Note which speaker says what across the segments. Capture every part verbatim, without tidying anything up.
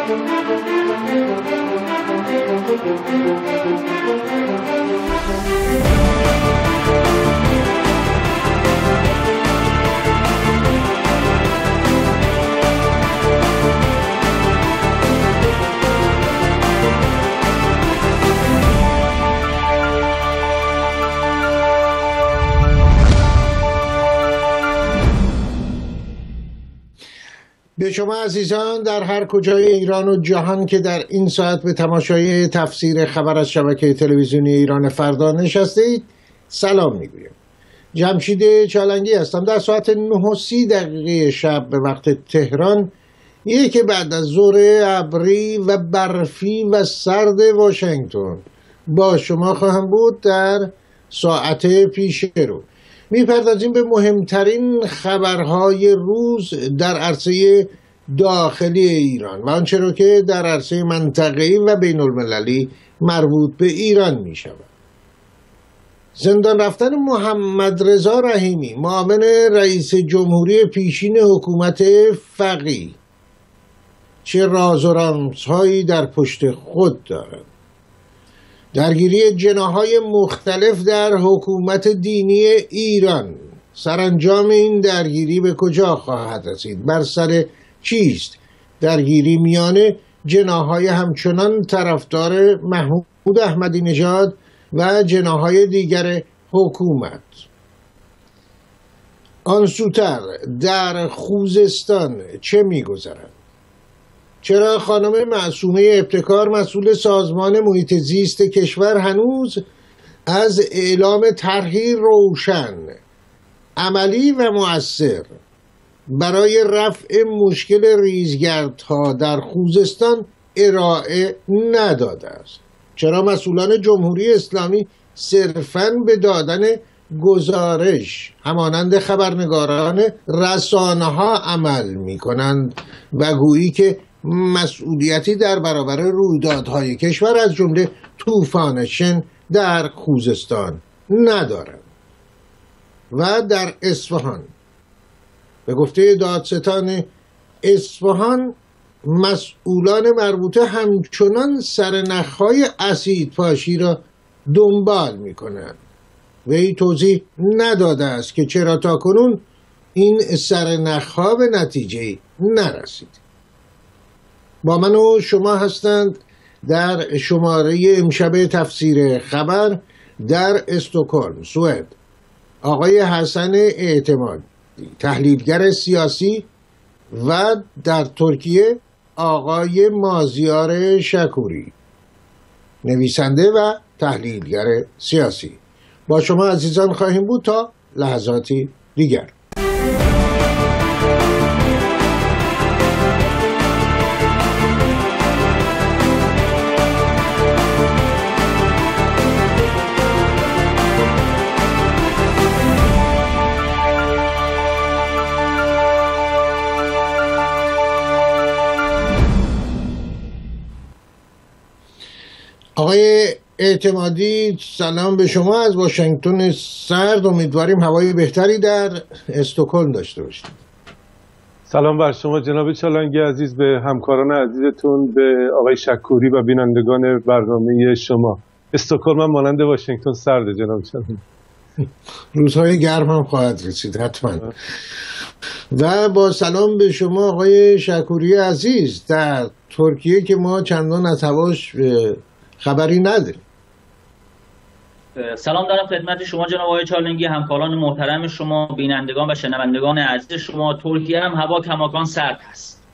Speaker 1: به شما عزیزان در هر کجای ایران و جهان که در این ساعت به تماشای تفسیر خبر از شبکه تلویزیونی ایران فردا نشستید سلام میگویم. جمشید چالنگی هستم. در ساعت نه و سی دقیقه شب به وقت تهران، یکی که بعد از ظهر ابری و برفی و سرد واشنگتن با شما خواهم بود در ساعت پیش رو. میپردازیم به مهمترین خبرهای روز در عرصه داخلی ایران و آنچه را که در عرصه منطقه‌ای و بین المللی مربوط به ایران می شود. زندان رفتن محمد رضا رحیمی، معاون رئیس جمهوری پیشین حکومت فقیه، چه راز و رمزهایی در پشت خود دارد. درگیری جناح‌های مختلف در حکومت دینی ایران، سرانجام این درگیری به کجا خواهد رسید؟ بر سر چیست؟ درگیری میان جناح‌های همچنان طرفدار محمود احمدی نژاد و جناح‌های دیگر حکومت. آن سوتر در خوزستان چه می‌گذرد؟ چرا خانم معصومه ابتکار، مسئول سازمان محیط زیست کشور، هنوز از اعلام طرحی روشن، عملی و مؤثر برای رفع مشکل ریزگردها در خوزستان ارائه نداده است؟ چرا مسئولان جمهوری اسلامی صرفاً به دادن گزارش همانند خبرنگاران رسانه‌ها عمل می‌کنند و گویی که مسئولیتی در برابر رویدادهای کشور از جمله طوفان شن در خوزستان ندارند؟ و در اصفهان، به گفته دادستان اصفهان، مسئولان مربوطه همچنان سرنخهای اسیدپاشی را دنبال می کنند. وی توضیح نداده است که چرا تاکنون این سرنخها به نتیجه نرسید. با من و شما هستند در شماره امشب تفسیر خبر در استکهلم، سوئد، آقای حسن اعتمادی، تحلیلگر سیاسی، و در ترکیه آقای مازیار شکوری، نویسنده و تحلیلگر سیاسی. با شما عزیزان خواهیم بود تا لحظاتی دیگر. آقای اعتمادی، سلام به شما از واشنگتن سرد. امیدواریم هوای بهتری در استکهلم داشته باشید.
Speaker 2: سلام بر شما جناب چالنگی عزیز، به همکاران عزیزتون، به آقای شکوری و بینندگان برنامه شما. استکهلم هم مانند واشنگتن سرده جناب چالنگی.
Speaker 1: روزهای گرم هم خواهد رسید حتما. و با سلام به شما آقای شکوری عزیز در ترکیه که ما چندان از هواش خبری نداریم.
Speaker 3: سلام دارم خدمت شما جناب آقای چالنگی، همکاران محترم شما، بینندگان و شنوندگان عزیز شما. ترکیه هم هوا کماکان سرد هست.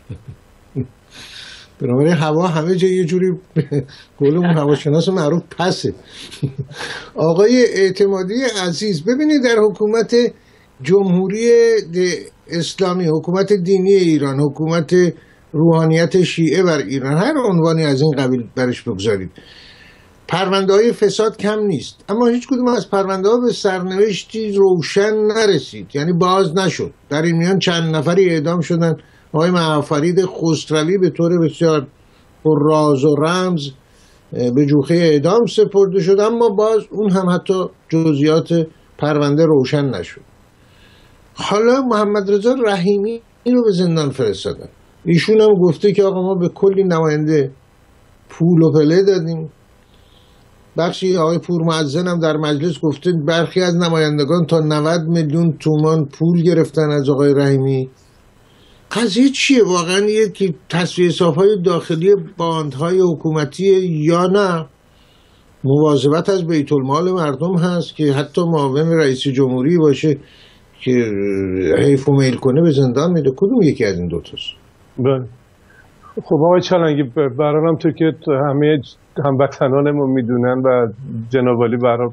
Speaker 1: بنابراین هوا همه جا یه جوری قولمون هواشناس معروف پسه. آقای اعتمادی عزیز، ببینید در حکومت جمهوری اسلامی، حکومت دینی ایران، حکومت روحانیت شیعه بر ایران، هر عنوانی از این قبیل برش بگذارید، پرونده های فساد کم نیست، اما هیچ کدوم از پرونده ها به سرنوشتی روشن نرسید، یعنی باز نشد. در این میان چند نفری اعدام شدن. آقای معافرید خسروی به طور بسیار پر راز و رمز به جوخه اعدام سپرده شد، اما باز اون هم حتی جزئیات پرونده روشن نشد. حالا محمد رضا رحیمی رو به زندان فرستادن ایشون هم گفته که آقا ما به کلی نماینده پول و پله دادیم. بخشی آقای پورمعظم هم در مجلس گفته برخی از نمایندگان تا نود میلیون تومان پول گرفتن از آقای رحیمی. قضیه چیه واقعا؟ یه تصفیه حساب‌های داخلی باندهای حکومتی یا نه مواظبت از بیت المال مردم هست که حتی معاون رئیس جمهوری باشه که حیف و میل کنه به زندان میده؟ کدوم یکی از این دوتاست؟
Speaker 2: بله. خب آقای چالنگی برام تو که همه هموطنانمون میدونن و جناب عالی برام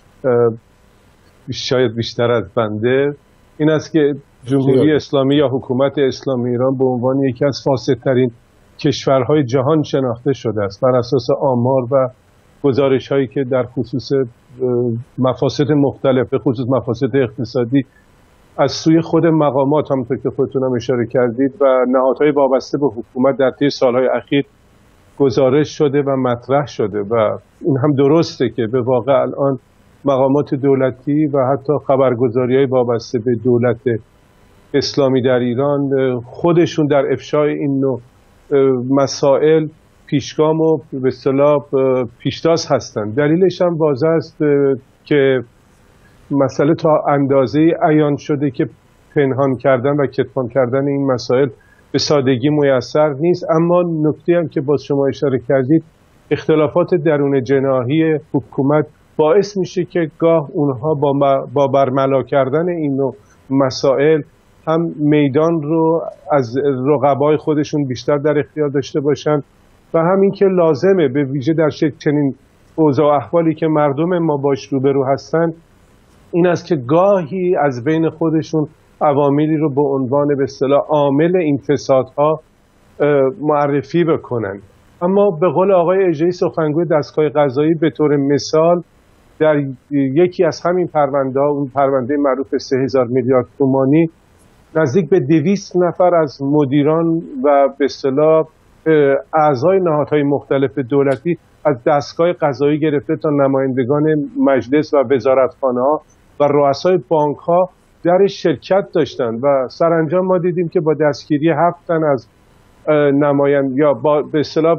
Speaker 2: شاید بیشتر از بنده این است که جمهوری اسلامی یا حکومت اسلامی ایران به عنوان یکی از فاسدترین کشورهای جهان شناخته شده است بر اساس آمار و گزارش هایی که در خصوص مفاسد مختلف به خصوص مفاسد اقتصادی از سوی خود مقامات همونطور که خودتون هم اشاره کردید و نهادهای وابسته به حکومت در طی سالهای اخیر گزارش شده و مطرح شده و این هم درسته که به واقع الان مقامات دولتی و حتی خبرگزاری‌های وابسته به دولت اسلامی در ایران خودشون در افشای این نوع مسائل پیشگام و به اصطلاح پیشتاز هستند. دلیلش هم واضح است که مسئله تا اندازه عیان شده که پنهان کردن و کتمان کردن این مسائل به سادگی میسر نیست. اما نکته هم که باز شما اشاره کردید اختلافات درون جناحی حکومت باعث میشه که گاه اونها با, با برملا کردن این نوع مسائل هم میدان رو از رقبای خودشون بیشتر در اختیار داشته باشن و همین که لازمه به ویژه در شکل چنین اوضاع احوالی که مردم ما باش روبرو هستن این است که گاهی از بین خودشون عواملی رو به عنوان به اصطلاح عامل این فسادها معرفی بکنن. اما به قول آقای اژه‌ای سخنگوی دستگاه قضایی به طور مثال در یکی از همین پرونده ها اون پرونده معروف سه هزار میلیارد تومانی نزدیک به دویست نفر از مدیران و به اصطلاح اعضای نهادهای مختلف دولتی از دستگاه قضایی گرفته تا نمایندگان مجلس و وزارتخانه‌ها و رؤسای بانک‌ها در شرکت داشتند و سرانجام ما دیدیم که با دستگیری هفت تن از نمایند یا با به اصطلاح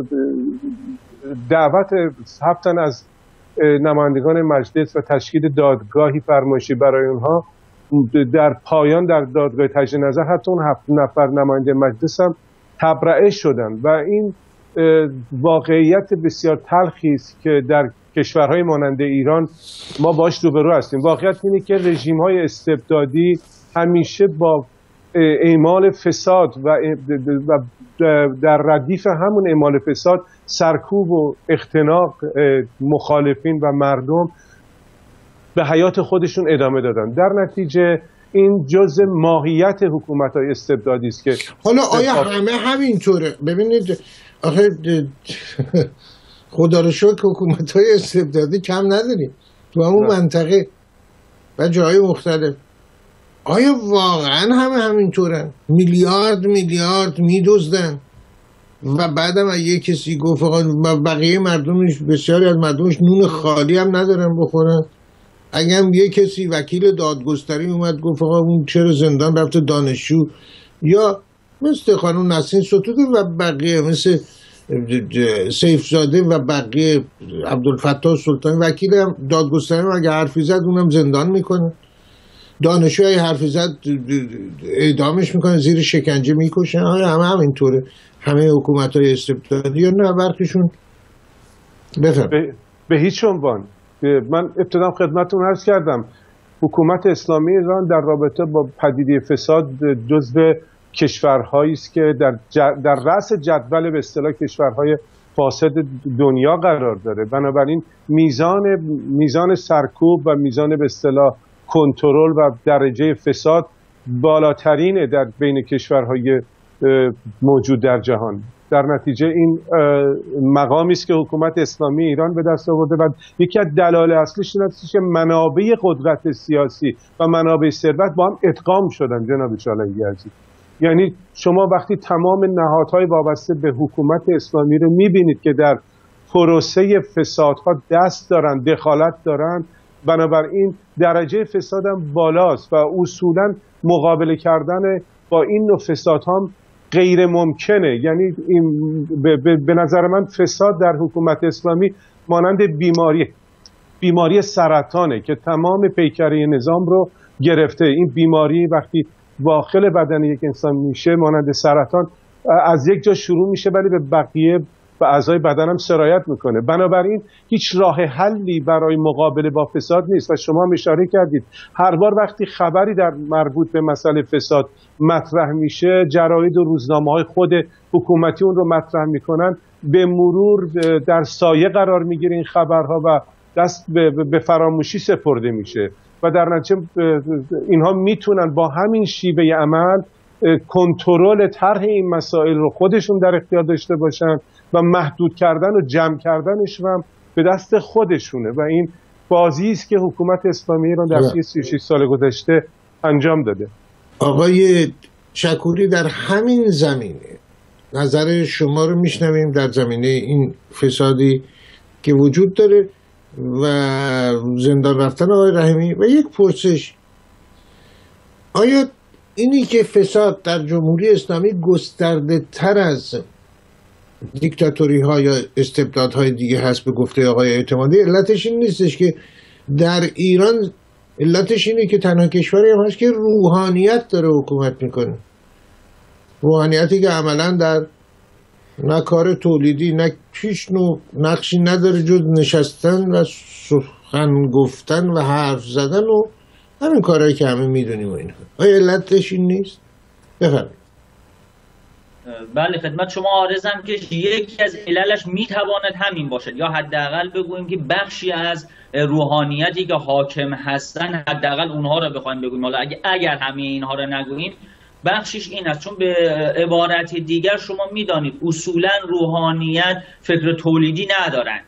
Speaker 2: دعوت هفت تن از نمایندگان مجلس و تشکیل دادگاهی فرمایشی برای اونها در پایان در دادگاه تجدید نظر حتی اون هفت نفر نماینده مجلس هم تبرئه شدند و این واقعیت بسیار تلخی است که در کشورهای مانند ایران ما باش روبرو هستیم. واقعیت اینه که رژیم‌های استبدادی همیشه با اعمال فساد و در ردیف همون اعمال فساد سرکوب و اختناق مخالفین و مردم به حیات خودشون ادامه دادن. در نتیجه این جزء ماهیت حکومت‌های استبدادی است که
Speaker 1: حالا آیا همه همینطوره؟ ببینید آخه خدا رو شکر حکومت‌های استبدادی کم نداریم تو همون نه. منطقه و جای مختلف. آیا واقعا همه همینطورن؟ میلیارد میلیارد میدزدن و بعدم یه کسی گفت بقیه مردمش بسیاری از مردمش نون خالی هم ندارن بخورن. اگه هم یه کسی وکیل دادگستری اومد گفت آقا اون چرا زندان رفته دانشجو یا مثل خانم نسرین ستوده و بقیه مثل سیفزاده و بقیه عبدالفتاح سلطانی وکیل دادگستری اگه حرفی زد اونم زندان میکنه، دانشجوی حرفی زد اعدامش میکنه، زیر شکنجه میکشن. آره همه همینطوره همه حکومت‌های استبدادی یا نه برخیشون بفهم
Speaker 2: به, به هیچ عنوان. من ابتدا خدمتتون عرض کردم حکومت اسلامی ایران در رابطه با پدیده فساد جزو کشورهایی است که در ج... در رأس جدول به اصطلاح کشورهای فاسد دنیا قرار داره. بنابراین میزان میزان سرکوب و میزان به اصطلاح کنترل و درجه فساد بالاترینه در بین کشورهای موجود در جهان. در نتیجه این مقامی است که حکومت اسلامی ایران به دست آورده و یکی از دلایل اصلیش این است که منابع قدرت سیاسی و منابع ثروت با هم ادغام شدن. جناب چالنگی عزیز، یعنی شما وقتی تمام نهادهای وابسته به حکومت اسلامی رو میبینید که در پروسه فسادها دست دارن، دخالت دارن، بنابراین درجه فساد هم بالاست و اصولا مقابله کردن با این نوع فسادها هم غیر ممکنه. یعنی این به نظر من فساد در حکومت اسلامی مانند بیماری بیماری سرطانه که تمام پیکره نظام رو گرفته. این بیماری وقتی داخل بدن یک انسان میشه مانند سرطان از یک جا شروع میشه ولی به بقیه و اعضای بدن هم سرایت میکنه. بنابراین هیچ راه حلی برای مقابله با فساد نیست و شما هم اشاره کردید هر بار وقتی خبری در مربوط به مسئله فساد مطرح میشه جراید و روزنامه‌های خود حکومتی اون رو مطرح میکنن، به مرور در سایه قرار میگیره این خبرها و دست به فراموشی سپرده میشه و در نتیجه اینها میتونن با همین شیوه عمل کنترل طرح این مسائل رو خودشون در اختیار داشته باشن و محدود کردن و جمع کردنش هم به دست خودشونه و این بازی است که حکومت اسلامی ایران در سی و شش سال گذشته انجام داده.
Speaker 1: آقای شکوری، در همین زمینه نظر شما رو میشنویم در زمینه این فسادی که وجود داره و زندان رفتن آقای رحیمی. و یک پرسش، آیا اینی که فساد در جمهوری اسلامی گسترده تر از دیکتاتوری ها یا استبداد های دیگه هست به گفته آقای اعتمادی، علتش این نیستش که در ایران علتش اینه که تنها کشوری هم هست که روحانیت داره حکومت میکنه، روحانیتی که عملا در نه کار تولیدی نه هیچ نوع نقشی نداره جز نشستن و سخن گفتن و حرف زدن و همین کارهایی که همه میدونیم و اینا. آیا علتش این نیست؟ بفرمایید.
Speaker 3: بله خدمت شما عارضم که یکی از عللش میتواند همین باشد، یا حداقل بگوییم که بخشی از روحانیتی که حاکم هستن حداقل اونها رو بخوایم بگوییم، حالا اگر, اگر همه اینها رو نگوییم بخشش این است، چون به عبارت دیگر شما میدانید اصولا روحانیت فکر تولیدی ندارن.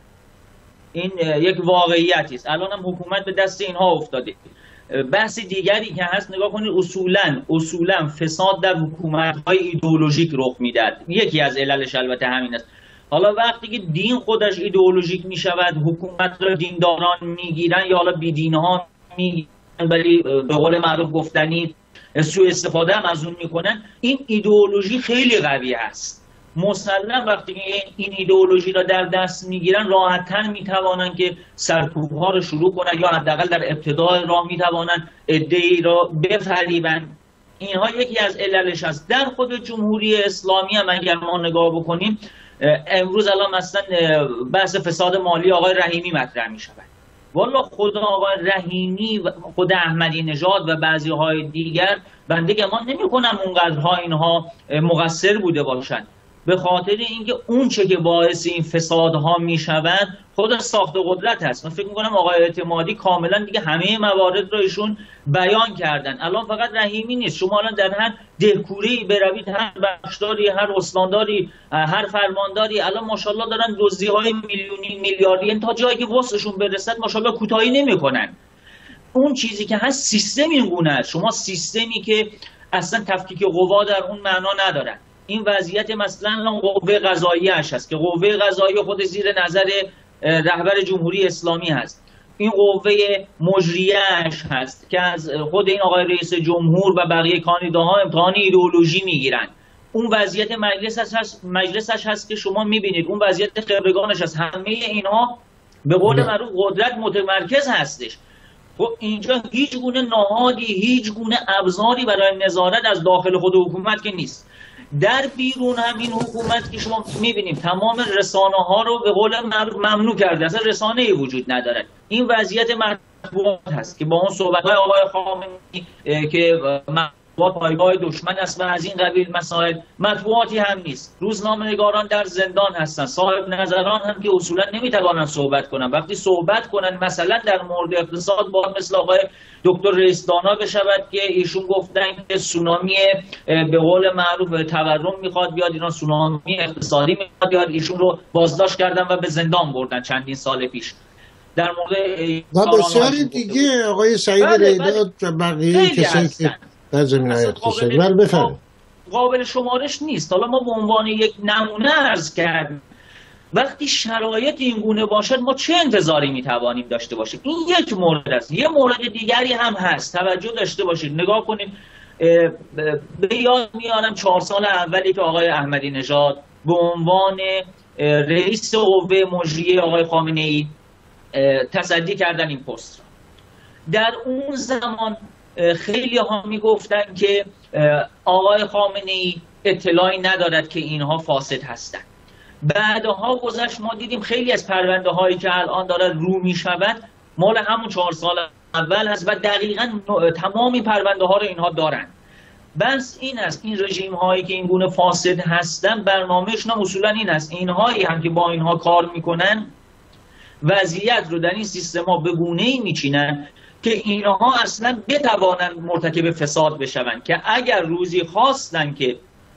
Speaker 3: این یک واقعیتی است. الان هم حکومت به دست اینها افتاده. بحث دیگری که هست نگاه کنید، اصولا اصولا فساد در حکومت‌های ایدئولوژیک رخ میدهد. یکی از عللش البته همین است. حالا وقتی که دین خودش ایدئولوژیک میشود، حکومت را دینداران میگیرن یا حالا بیدینها میگیرن ولی به قول معروف گفتنی سوء استفاده هم از اون میکنن، این ایدئولوژی خیلی قوی است. مسلم وقتی این ایدئولوژی را در دست میگیرن راحت‌تر میتوانن که سرکوب‌ها رو شروع کنن یا حداقل در ابتدای راه میتوانن عده‌ای را بفریبن. اینها یکی از عللش است. در خود جمهوری اسلامی هم اگر ما نگاه بکنیم، امروز الان مثلا بحث فساد مالی آقای رحیمی مطرح میشود. والا خود آقای رحیمی و خود احمدی نژاد و بعضی های دیگر بنده گمان نمی‌کنم اونقدرها اینها مقصر بوده باشند، به خاطر اینکه اون چه که باعث این فسادها میشود خود ساخت قدرت هست. من فکر میکنم آقای اعتمادی کاملا دیگه همه موارد رو ایشون بیان کردن. الان فقط رحیمی نیست، شما الان در هر دهکوره‌ای بروید، هر بخشداری، هر استانداری، هر فرمانداری الان ماشاءالله دارن دزدی‌های میلیونی میلیاردی تا جایی که واسشون برسد ماشاءالله کوتاهی نمیکنن. اون چیزی که هست سیستم این گونه است. شما سیستمی که اصلا تفکیک قوا در اون معنا نداره. این وضعیت مثلا قوه قضاییه اش هست که قوه قضاییه خود زیر نظر رهبر جمهوری اسلامی هست. این قوه مجریه اش هست که از خود این آقای رئیس جمهور و بقیه کاندیداها امتحان ایدئولوژی میگیرن. اون وضعیت مجلسش هست مجلسش هست که شما میبینید، اون وضعیت خبرگانش هست. همه اینها به قول معروف قدرت متمرکز هستش. خب اینجا هیچ گونه نهادی، هیچ گونه ابزاری برای نظارت از داخل خود حکومت که نیست. در بیرون هم این حکومت که شما میبینیم تمام رسانه ها رو به قول معروف ممنوع کرده، اصلا رسانه ای وجود نداره. این وضعیت مطبوعات هست که با اون صحبت های آقای خامنه‌ای که مطبوعات پایگاه دشمن است و از این قبیل مسائل، مطبوعاتی هم نیست. روزنامه‌نگاران در زندان هستن، صاحب نظران هم که اصولا نمیتوانن صحبت کنن. وقتی صحبت کنن مثلا در مورد اقتصاد با مثل آقای دکتر رئیس دانا بشود که ایشون گفتن که سونامی به قول معروف تورم میخواد بیاد ایران، سونامی اقتصادی میخواد بیاد، ایشون رو بازداشت کردن و به زندان بردن چندین سال پیش. در مورد
Speaker 1: و بسیاری دیگه آقای سعید ریداد و بقیه کسایی که در زمینه اقتصادی بر بفرمایید
Speaker 3: قابل شمارش نیست. حالا ما به عنوان یک نمونه عرض کردیم وقتی شرایط این گونه باشد ما چه انتظاری میتوانیم داشته باشیم. این یک مورد است. یه مورد دیگری هم هست، توجه داشته باشید. نگاه کنید به یاد میارم چهار سال اولی که آقای احمدی نژاد به عنوان رئیس قوه مجریه آقای خامنه ای تصدی کردن این پست را. در اون زمان خیلی ها میگفتن که آقای خامنه ای اطلاعی ندارد که اینها فاسد هستند. بعدها گذشت ما دیدیم خیلی از پرونده هایی که الان داره رو می شود مال همون چهار سال اول هست و دقیقا تمامی پرونده ها رو اینها دارن. بس این است این رژیم هایی که این گونه فاسد هستن برنامه‌شون اصولا این است اینهایی هم که با اینها کار میکنن وضعیت رو در این سیستما به گونه‌ای میچینن که اینها اصلا بتوانند مرتکب فساد بشون، که اگر روزی خواستن که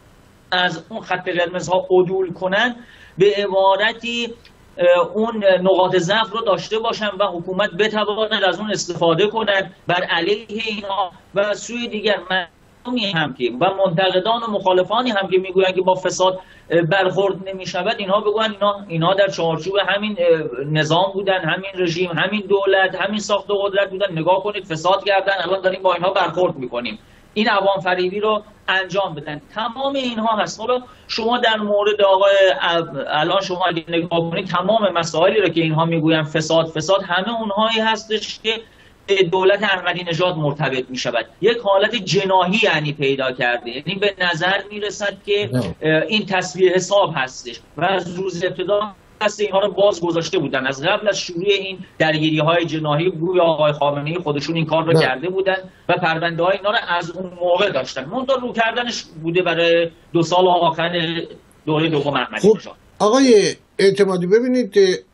Speaker 3: از اون خط قرمزها عدول کنن به عبارتی اون نقاط ضعف رو داشته باشن و حکومت بتواند از اون استفاده کنند بر علیه اینها و سوی دیگر مردمی هم که و منتقدان و مخالفانی هم که میگویند که با فساد برخورد نمی شود اینها بگویند اینا اینها در چارچوب همین نظام بودن، همین رژیم، همین دولت، همین ساخت و قدرت بودن، نگاه کنید فساد کردن، الان داریم با اینها برخورد میکنیم. این عوام فریبی رو انجام بدن. تمام اینها هست. حالا شما در مورد آقای الان شما اگه نگاه کنید تمام مسائلی رو که اینها میگوین فساد فساد همه اونهایی هستش که دولت احمدی نژاد مرتبط می شود. یک حالت جناحی یعنی پیدا کرده، یعنی به نظر می رسد که این تصویر حساب هستش و از روز ابتدا دست اینها رو باز گذاشته بودن. از قبل از شروع این درگیری های جناحی گویا آقای خامنه‌ای خودشون این کار رو نه. کرده بودن و پرونده های اینا رو از اون موقع داشتن. منتها رو کردنش بوده برای دو سال آخر دوره دوم احمدی نژاد.
Speaker 1: آقای اعتمادی ببینید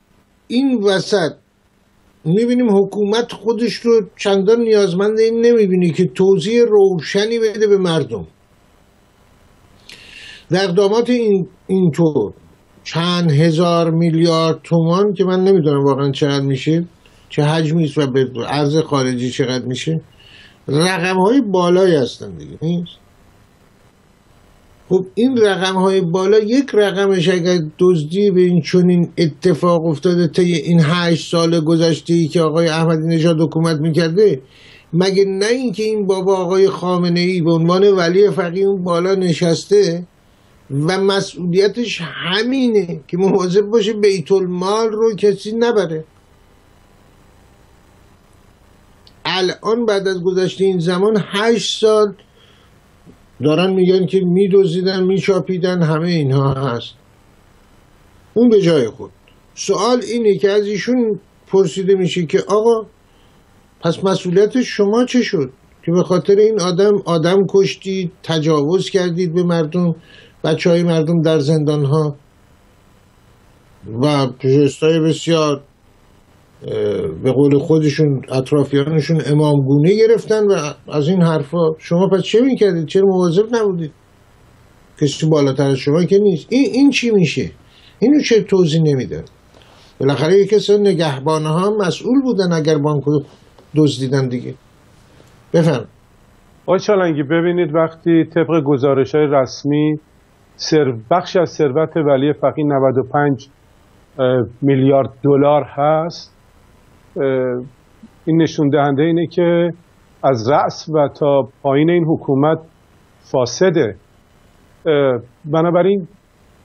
Speaker 1: این وسط میبینیم حکومت خودش رو چندان نیازمند این نمیبینی که توضیح روشنی بده به مردم. در اقدامات این اینطور چند هزار میلیارد تومان که من نمیدونم واقعا چقدر میشه، چه حجمی است و به ارز خارجی چقدر میشه، رقم های بالایی هستن دیگه نیست. خب این رقم های بالا یک رقمش اگر دزدی به این چنین اتفاق افتاده طی این هشت سال گذشته که آقای احمدی نژاد حکومت میکرده، مگه نه اینکه این بابا آقای خامنه ای به عنوان ولی فقیه اون بالا نشسته و مسئولیتش همینه که مواظب باشه بیت المال رو کسی نبره. الان بعد از گذشته این زمان هشت سال دارن میگن که میدوزیدن میچاپیدن، همه اینها هست. اون به جای خود. سوال اینه که از ایشون پرسیده میشه که آقا پس مسئولیت شما چه شد که به خاطر این آدم آدم کشتید، تجاوز کردید به مردم، بچه های مردم در زندان ها و جستای بسیار به قول خودشون اطرافیانشون امامگونه گرفتن و از این حرفا. شما پس چه میکردید؟ چرا مواظب نبودید؟ کسی بالاتر از شما که نیست. این این چی میشه؟ اینو چه توضیح نمیدن؟ بالاخره یک کسی نگهبانه ها مسئول بودن اگر بانکو دزدیدن دیگه. بفهم.
Speaker 2: آقای چالنگی ببینید وقتی طبق گزارش های رسمی سر بخش از ثروت ولی فقیه نود و پنج میلیارد دلار هست، این نشون دهنده اینه که از رأس و تا پایین این حکومت فاسده. بنابراین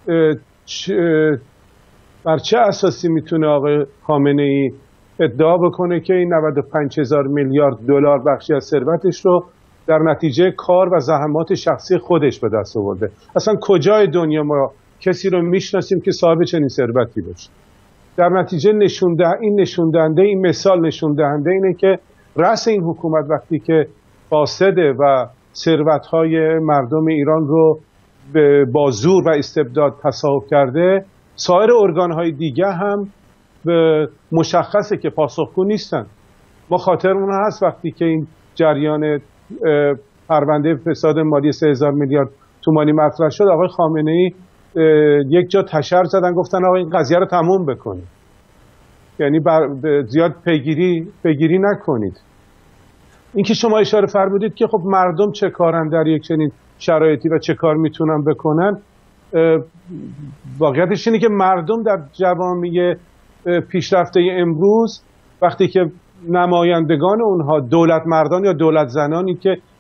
Speaker 2: بر چه اساسی میتونه آقای خامنه ای ادعا بکنه که این نود و پنج هزار میلیارد دلار بخشی از ثروتش رو در نتیجه کار و زحمات شخصی خودش به دست آورده؟ اصلا کجای دنیا ما کسی رو میشناسیم که صاحب چنین ثروتی باشه؟ در نتیجه نشون ده این نشون دهنده این مثال نشون دهنده اینه که رأس این حکومت وقتی که فاسده و ثروت‌های مردم ایران رو با زور و استبداد تصاحب کرده، سایر ارگان‌های دیگه هم مشخصه که پاسخگو نیستن. ما خاطرمون هست وقتی که این جریان پرونده فساد مالی سه هزار میلیارد تومانی مطرح شد، آقای خامنه ای یک جا تشر زدن گفتن آقا این قضیه رو تموم بکنید، یعنی بر زیاد پیگیری پیگیری نکنید. این که شما اشاره فرمودید که خب مردم چه کارن در یک چنین شرایطی و چه کار میتونن بکنن، واقعیتش اینه که مردم در جوامع پیشرفته امروز وقتی که نمایندگان اونها دولت مردان یا دولت زنانی که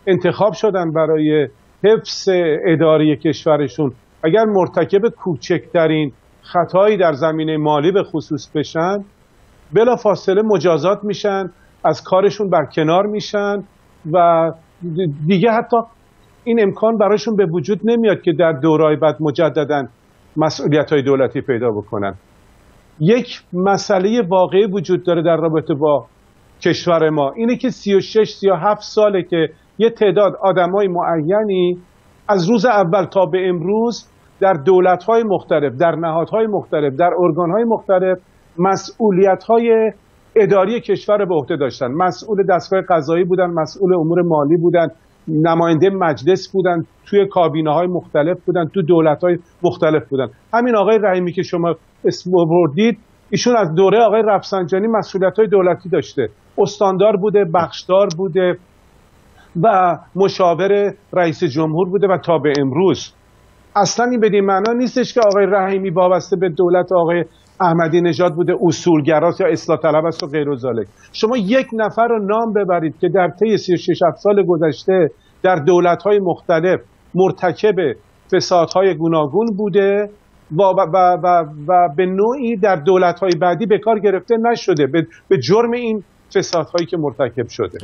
Speaker 2: انتخاب شدن برای حفظ اداری کشورشون اگر مرتکب کوچکترین خطایی در زمینه مالی به خصوص بشن، بلا فاصله مجازات میشن، از کارشون برکنار میشن و دیگه حتی این امکان براشون به وجود نمیاد که در دورهای بعد مجددا مسئولیت‌های دولتی پیدا بکنن. یک مسئله واقعی وجود داره در رابطه با کشور ما، اینه که سی و شش سی و هفت ساله که یه تعداد آدمای معینی از روز اول تا به امروز در دولت‌های مختلف، در نهادهای مختلف، در ارگان‌های مختلف مسئولیت‌های اداری کشور به عهده داشتن. مسئول دستگاه قضایی بودن، مسئول امور مالی بودن، نماینده مجلس بودن، توی کابینه‌های مختلف بودن، تو دولت‌های مختلف بودن. همین آقای رحیمی که شما اسم بردید، ایشون از دوره آقای رفسنجانی مسئولیت‌های دولتی داشته، استاندار بوده، بخشدار بوده و مشاور رئیس جمهور بوده و تا به امروز. اصلا این بدین معنا نیستش که آقای رحیمی وابسته به دولت آقای احمدی نژاد بوده، اصولگراست یا اصلاح طلب است و غیر ذالک. شما یک نفر رو نام ببرید که در طی سی و شش سال گذشته در دولت‌های مختلف مرتکب فسادهای گوناگون بوده و, و, و, و به نوعی در دولت‌های بعدی به کار گرفته نشده به, به جرم این فسادهایی که مرتکب شده.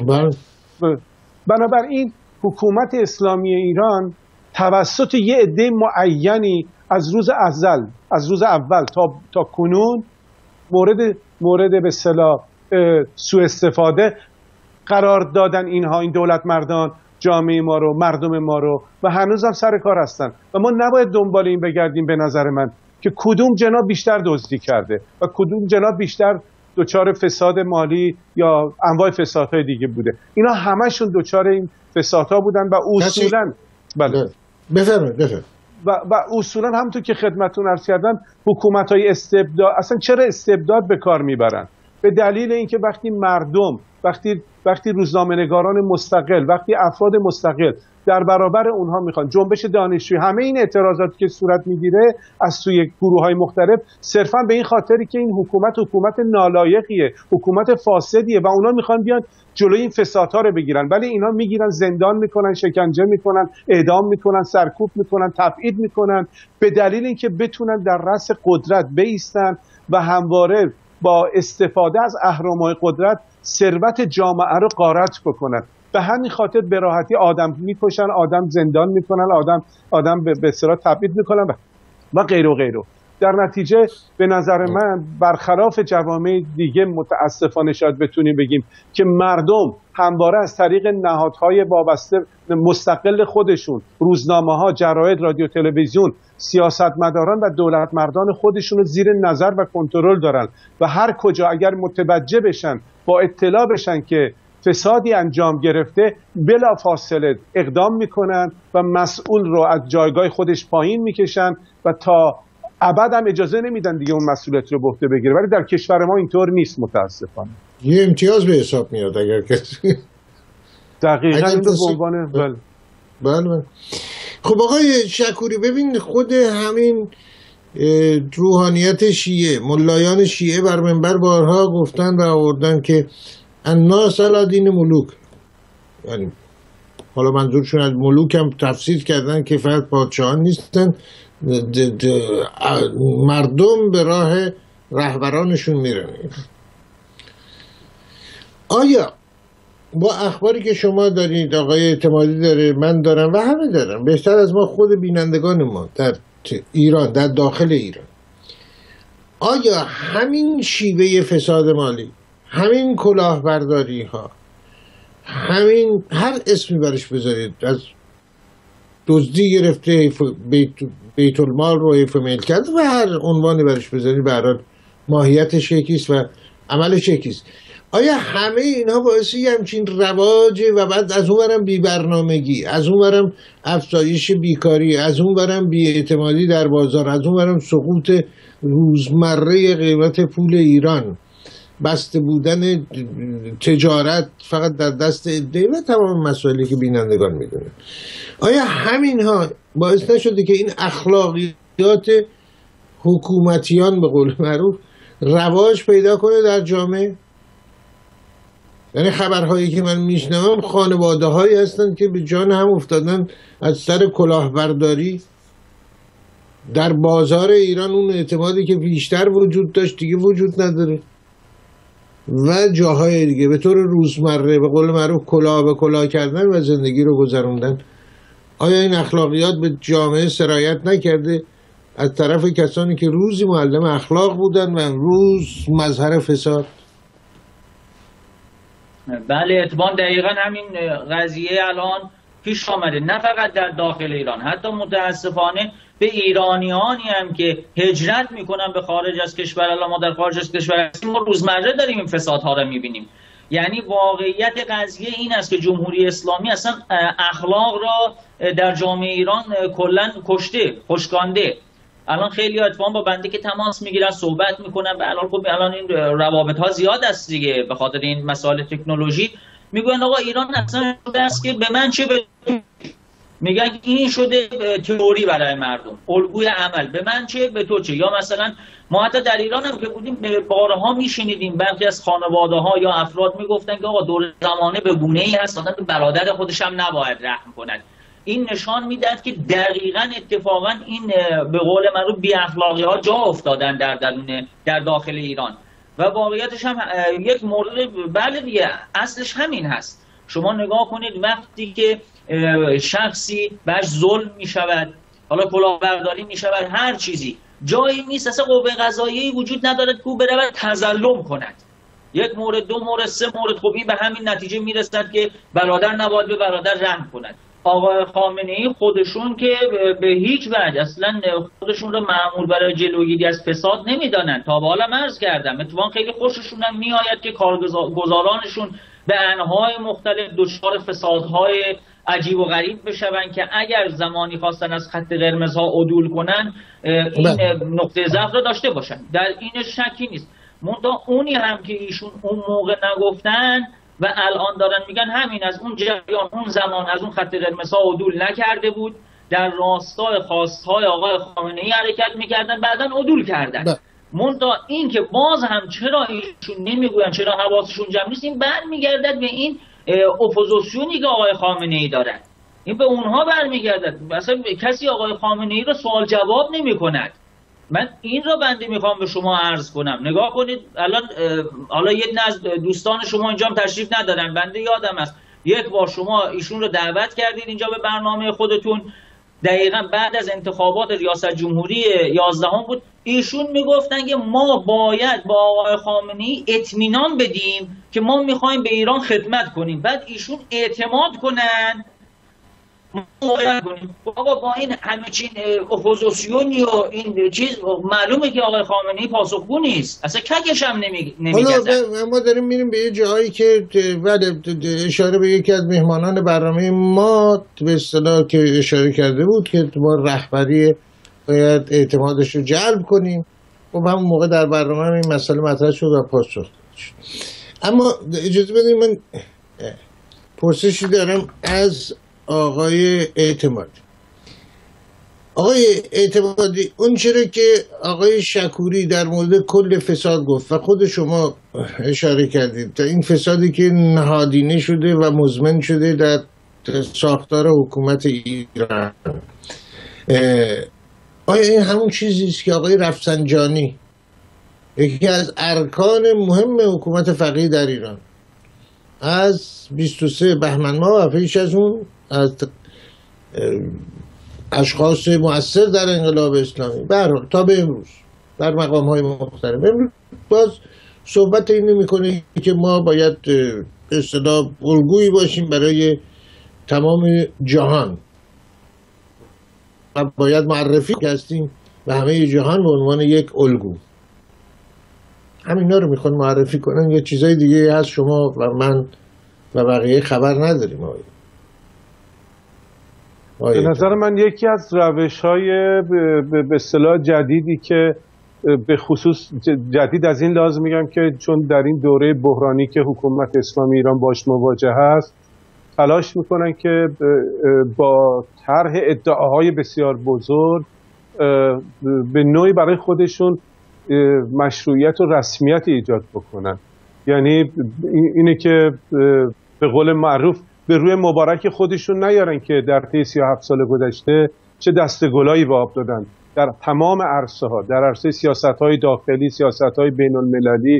Speaker 2: بنابراین حکومت اسلامی ایران توسط یه عده معینی از روز ازل از روز اول تا تا کنون مورد مورد به اصطلاح سوء استفاده قرار دادن اینها، این دولت مردان جامعه ما رو، مردم ما رو، و هنوز هم سر کار هستن و ما نباید دنبال این بگردیم به نظر من که کدوم جناب بیشتر دزدی کرده و کدوم جناب بیشتر دچار فساد مالی یا انواع فسادهای دیگه بوده. اینا همشون دچار این فسادها بودن و اصولا بله
Speaker 1: بفرمایید بفرمایید
Speaker 2: و, و اصولا همونطور که خدمتتون عرض کردم حکومت‌های استبداد اصلا چرا استبداد به کار میبرن؟ به دلیل اینکه وقتی مردم وقتی وقتی روزنامه‌نگاران مستقل، وقتی افراد مستقل در برابر اونها میخوان جنبش دانشجویی، همه این اعتراضاتی که صورت میگیره از سوی گروه‌های مختلف صرفا به این خاطری که این حکومت حکومت نالایقیه، حکومت فاسدیه و اونا میخوان بیان جلوی این فسادها رو بگیرن، ولی اینا میگیرن زندان میکنن، شکنجه میکنن، اعدام میکنن، سرکوب میکنن، تبعید میکنن، به دلیل اینکه بتونن در رأس قدرت بایستن و همواره با استفاده از اهرم‌های قدرت ثروت جامعه رو غارت بکنن. به همین خاطر به راحتی آدم میکشن، آدم زندان میکنن، آدم آدم به اصطلاح تبعید میکنن و غیر و غیره. در نتیجه به نظر من برخلاف جوامع دیگه متاسفانه شاید بتونیم بگیم که مردم همواره از طریق نهادهای وابسته مستقل خودشون، روزنامه‌ها، جراید، رادیو، تلویزیون، سیاستمداران و دولت مردان خودشون رو زیر نظر و کنترل دارن و هر کجا اگر متوجه بشن، با اطلاع بشن که فسادی انجام گرفته، بلا فاصله اقدام میکنن و مسئول رو از جایگاه خودش پایین میکشن و تا ابد هم اجازه نمیدن دیگه اون مسئولیت رو به عهده بگیره. ولی در کشور ما اینطور نیست متاسفانه.
Speaker 1: یه امتیاز به حساب میاد اگر کسی
Speaker 2: دقیقاً این به عنوان بله
Speaker 1: بله. خب آقای شکوری ببین، خود همین روحانیت شیعه، ملایان شیعه بر منبر بارها گفتن و آوردن که الناس علی دین ملوک، یعنی حالا منظورشون از ملوک هم تفسیر کردن که فقط پادشاهان نیستن، د د مردم به راه رهبرانشون میرن. آیا با اخباری که شما دارید، آقای اعتمادی داره، من دارم و همه دارم، بهتر از ما خود بینندگان ما در ایران، در داخل ایران، آیا همین شیوه فساد مالی، همین کلاهبرداری ها، همین هر اسمی برش بذارید، از دزدی گرفته بیت, بیت المال رو حیف ملکت و هر عنوانی برش بذارید، به هر حال ماهیتش یکیست و عملش یکیست، آیا همه اینا باعث همچین رواجه و بعد از اون برم بی برنامگی، از اون برم افزایش بیکاری، از اون برم بی اعتمادی در بازار، از اون برم سقوط روزمره قیمت پول ایران، بسته بودن تجارت فقط در دست عده و تمام مسائلی که بینندگان میدونن، آیا همین ها باعث نشده که این اخلاقیات حکومتیان به قول معروف رواج پیدا کنه در جامعه؟ یعنی خبرهایی که من میشنوم خانواده هایی هستن که به جان هم افتادن از سر کلاهبرداری. در بازار ایران اون اعتمادی که بیشتر وجود داشت دیگه وجود نداره و جاهای دیگه به طور روزمره به قول معروف کلاه به کلاه کردن و زندگی رو گذروندن. آیا این اخلاقیات به جامعه سرایت نکرده از طرف کسانی که روزی معلم اخلاق بودن و امروز مظهر فساد؟
Speaker 3: بله اتبان دقیقا همین قضیه الان پیش آمده، نه فقط در داخل ایران، حتی متاسفانه به ایرانیانی هم که هجرت میکنن به خارج از کشور. الان ما در خارج از کشور هستیم، ما روزمره داریم این فسادها رو میبینیم. یعنی واقعیت قضیه این است که جمهوری اسلامی اصلا اخلاق را در جامعه ایران کلا کشته، خشکانده. الان خیلی اتفاقا با بنده که تماس میگیرن صحبت میکنن، به الان خب الان این روابط ها زیاد است دیگه به خاطر این مسائل تکنولوژی، میگن آقا ایران اصلا شده است که به من چه به میگن این شده تئوری برای مردم، الگوی عمل، به من چه به تو چه. یا مثلا ما حتی در ایران هم که بودیم بارها میشنیدیم برخی از خانواده ها یا افراد میگفتن که آقا دولت زمانه به گونه ای هست آدم به برادر خودش هم نباید رحم کند. این نشان میداد که دقیقاً اتفاقاً این به قول معروف بی اخلاقی ها جا افتادن در درون در داخل ایران و واقعیتش هم یک مورد بله دیگه اصلش همین هست. شما نگاه کنید وقتی که شخصی بهش ظلم می شود، حالا کلاهبرداری می شود، هر چیزی، جایی نیست اصلا قوه قضاییه‌ای وجود ندارد که او برود تظلم کند. یک مورد، دو مورد، سه مورد، خب این به همین نتیجه می رسد که برادر نباید به برادر رحم کند. آقای خامنه‌ای خودشون که به هیچ وجه اصلا خودشون رو مأمور برای جلوگیری از فساد نمیدانن. تا به حالا عرض کردم اتفاقا خیلی خوششون هم میآید که کارگزارانشون به انواع مختلف دچار فسادهای عجیب و غریب بشون که اگر زمانی خواستن از خط قرمزها عدول کنن این نقطه ضعف رو داشته باشن، در این شکی نیست. منتها اونی هم که ایشون اون موقع نگفتن و الان دارن میگن همین از اون جریان اون زمان از اون خط قرمزها عدول نکرده بود، در راستای خواستهای آقای خامنه‌ای حرکت میکردن، بعداً عدول کردن. منتها این که باز هم چرا ایشون نمیگوین، چرا حواسشون جمع نیست، این برمیگردد به این اپوزیسیونی که آقای خامنه‌ای دارن، این به اونها برمیگردد. مثلا کسی آقای خامنه‌ای رو سوال جواب نمیکند. من این رو بنده میخوام به شما عرض کنم. نگاه کنید الان حالا یه از دوستان شما اینجا هم تشریف ندارن، بنده یادم است یک بار شما ایشون رو دعوت کردید اینجا به برنامه خودتون، دقیقاً بعد از انتخابات ریاست جمهوری یازدهم بود. ایشون میگفتن که ما باید با آقای خامنه‌ای اطمینان بدیم که ما میخوایم به ایران خدمت کنیم، بعد ایشون اعتماد کنن کنیم. آقا با این همه چین اپوزیسیونی و این چیز معلومه که آقای خامنه‌ای پاسخگو نیست، اصلا ککش هم نمیگذره.
Speaker 1: حالا ما داریم میریم به یه جایی که بله اشاره به یکی از مهمانان برنامه ما به اصطلاح که اشاره کرده بود که ما رهبری باید اعتمادش رو جلب کنیم و همون موقع در برنامه هم این مسئله مطرح شد و پاسخ شد. اما اجازه بدید من پرسشی دارم از آقای اعتمادی. آقای اعتمادی اون چرا که آقای شکوری در مورد کل فساد گفت و خود شما اشاره کردید تا این فسادی که نهادینه شده و مزمن شده در ساختار حکومت ایران، آیا این همون چیزی است که آقای رفسنجانی یکی از ارکان مهم حکومت فقیه در ایران از بیست و سه بهمن ماه و پیش از اون از اشخاص مؤثر در انقلاب اسلامی به هر حال تا به امروز در مقام های مختلف امروز باز صحبت این میکنه که ما باید به اصطلاح الگویی باشیم برای تمام جهان و باید معرفی هستیم به همه جهان به عنوان یک الگو. همینا رو میخوان معرفی کنن یا چیزای دیگه هست شما و من و بقیه خبر نداریم. آیا
Speaker 2: به نظر من یکی از روش‌های به اصطلاح جدیدی که به خصوص جدید از این لحاظ میگم که چون در این دوره بحرانی که حکومت اسلامی ایران باش مواجه هست تلاش میکنن که با طرح ادعاهای بسیار بزرگ به نوعی برای خودشون مشروعیت و رسمیت ایجاد بکنن. یعنی اینه که به قول معروف به روی مبارک خودشون نیارن که در طی سی و هفت سال گذشته چه دست گلایی به آب دادن در تمام عرصه ها، در عرصه سیاست های داخلی، سیاست های بین المللی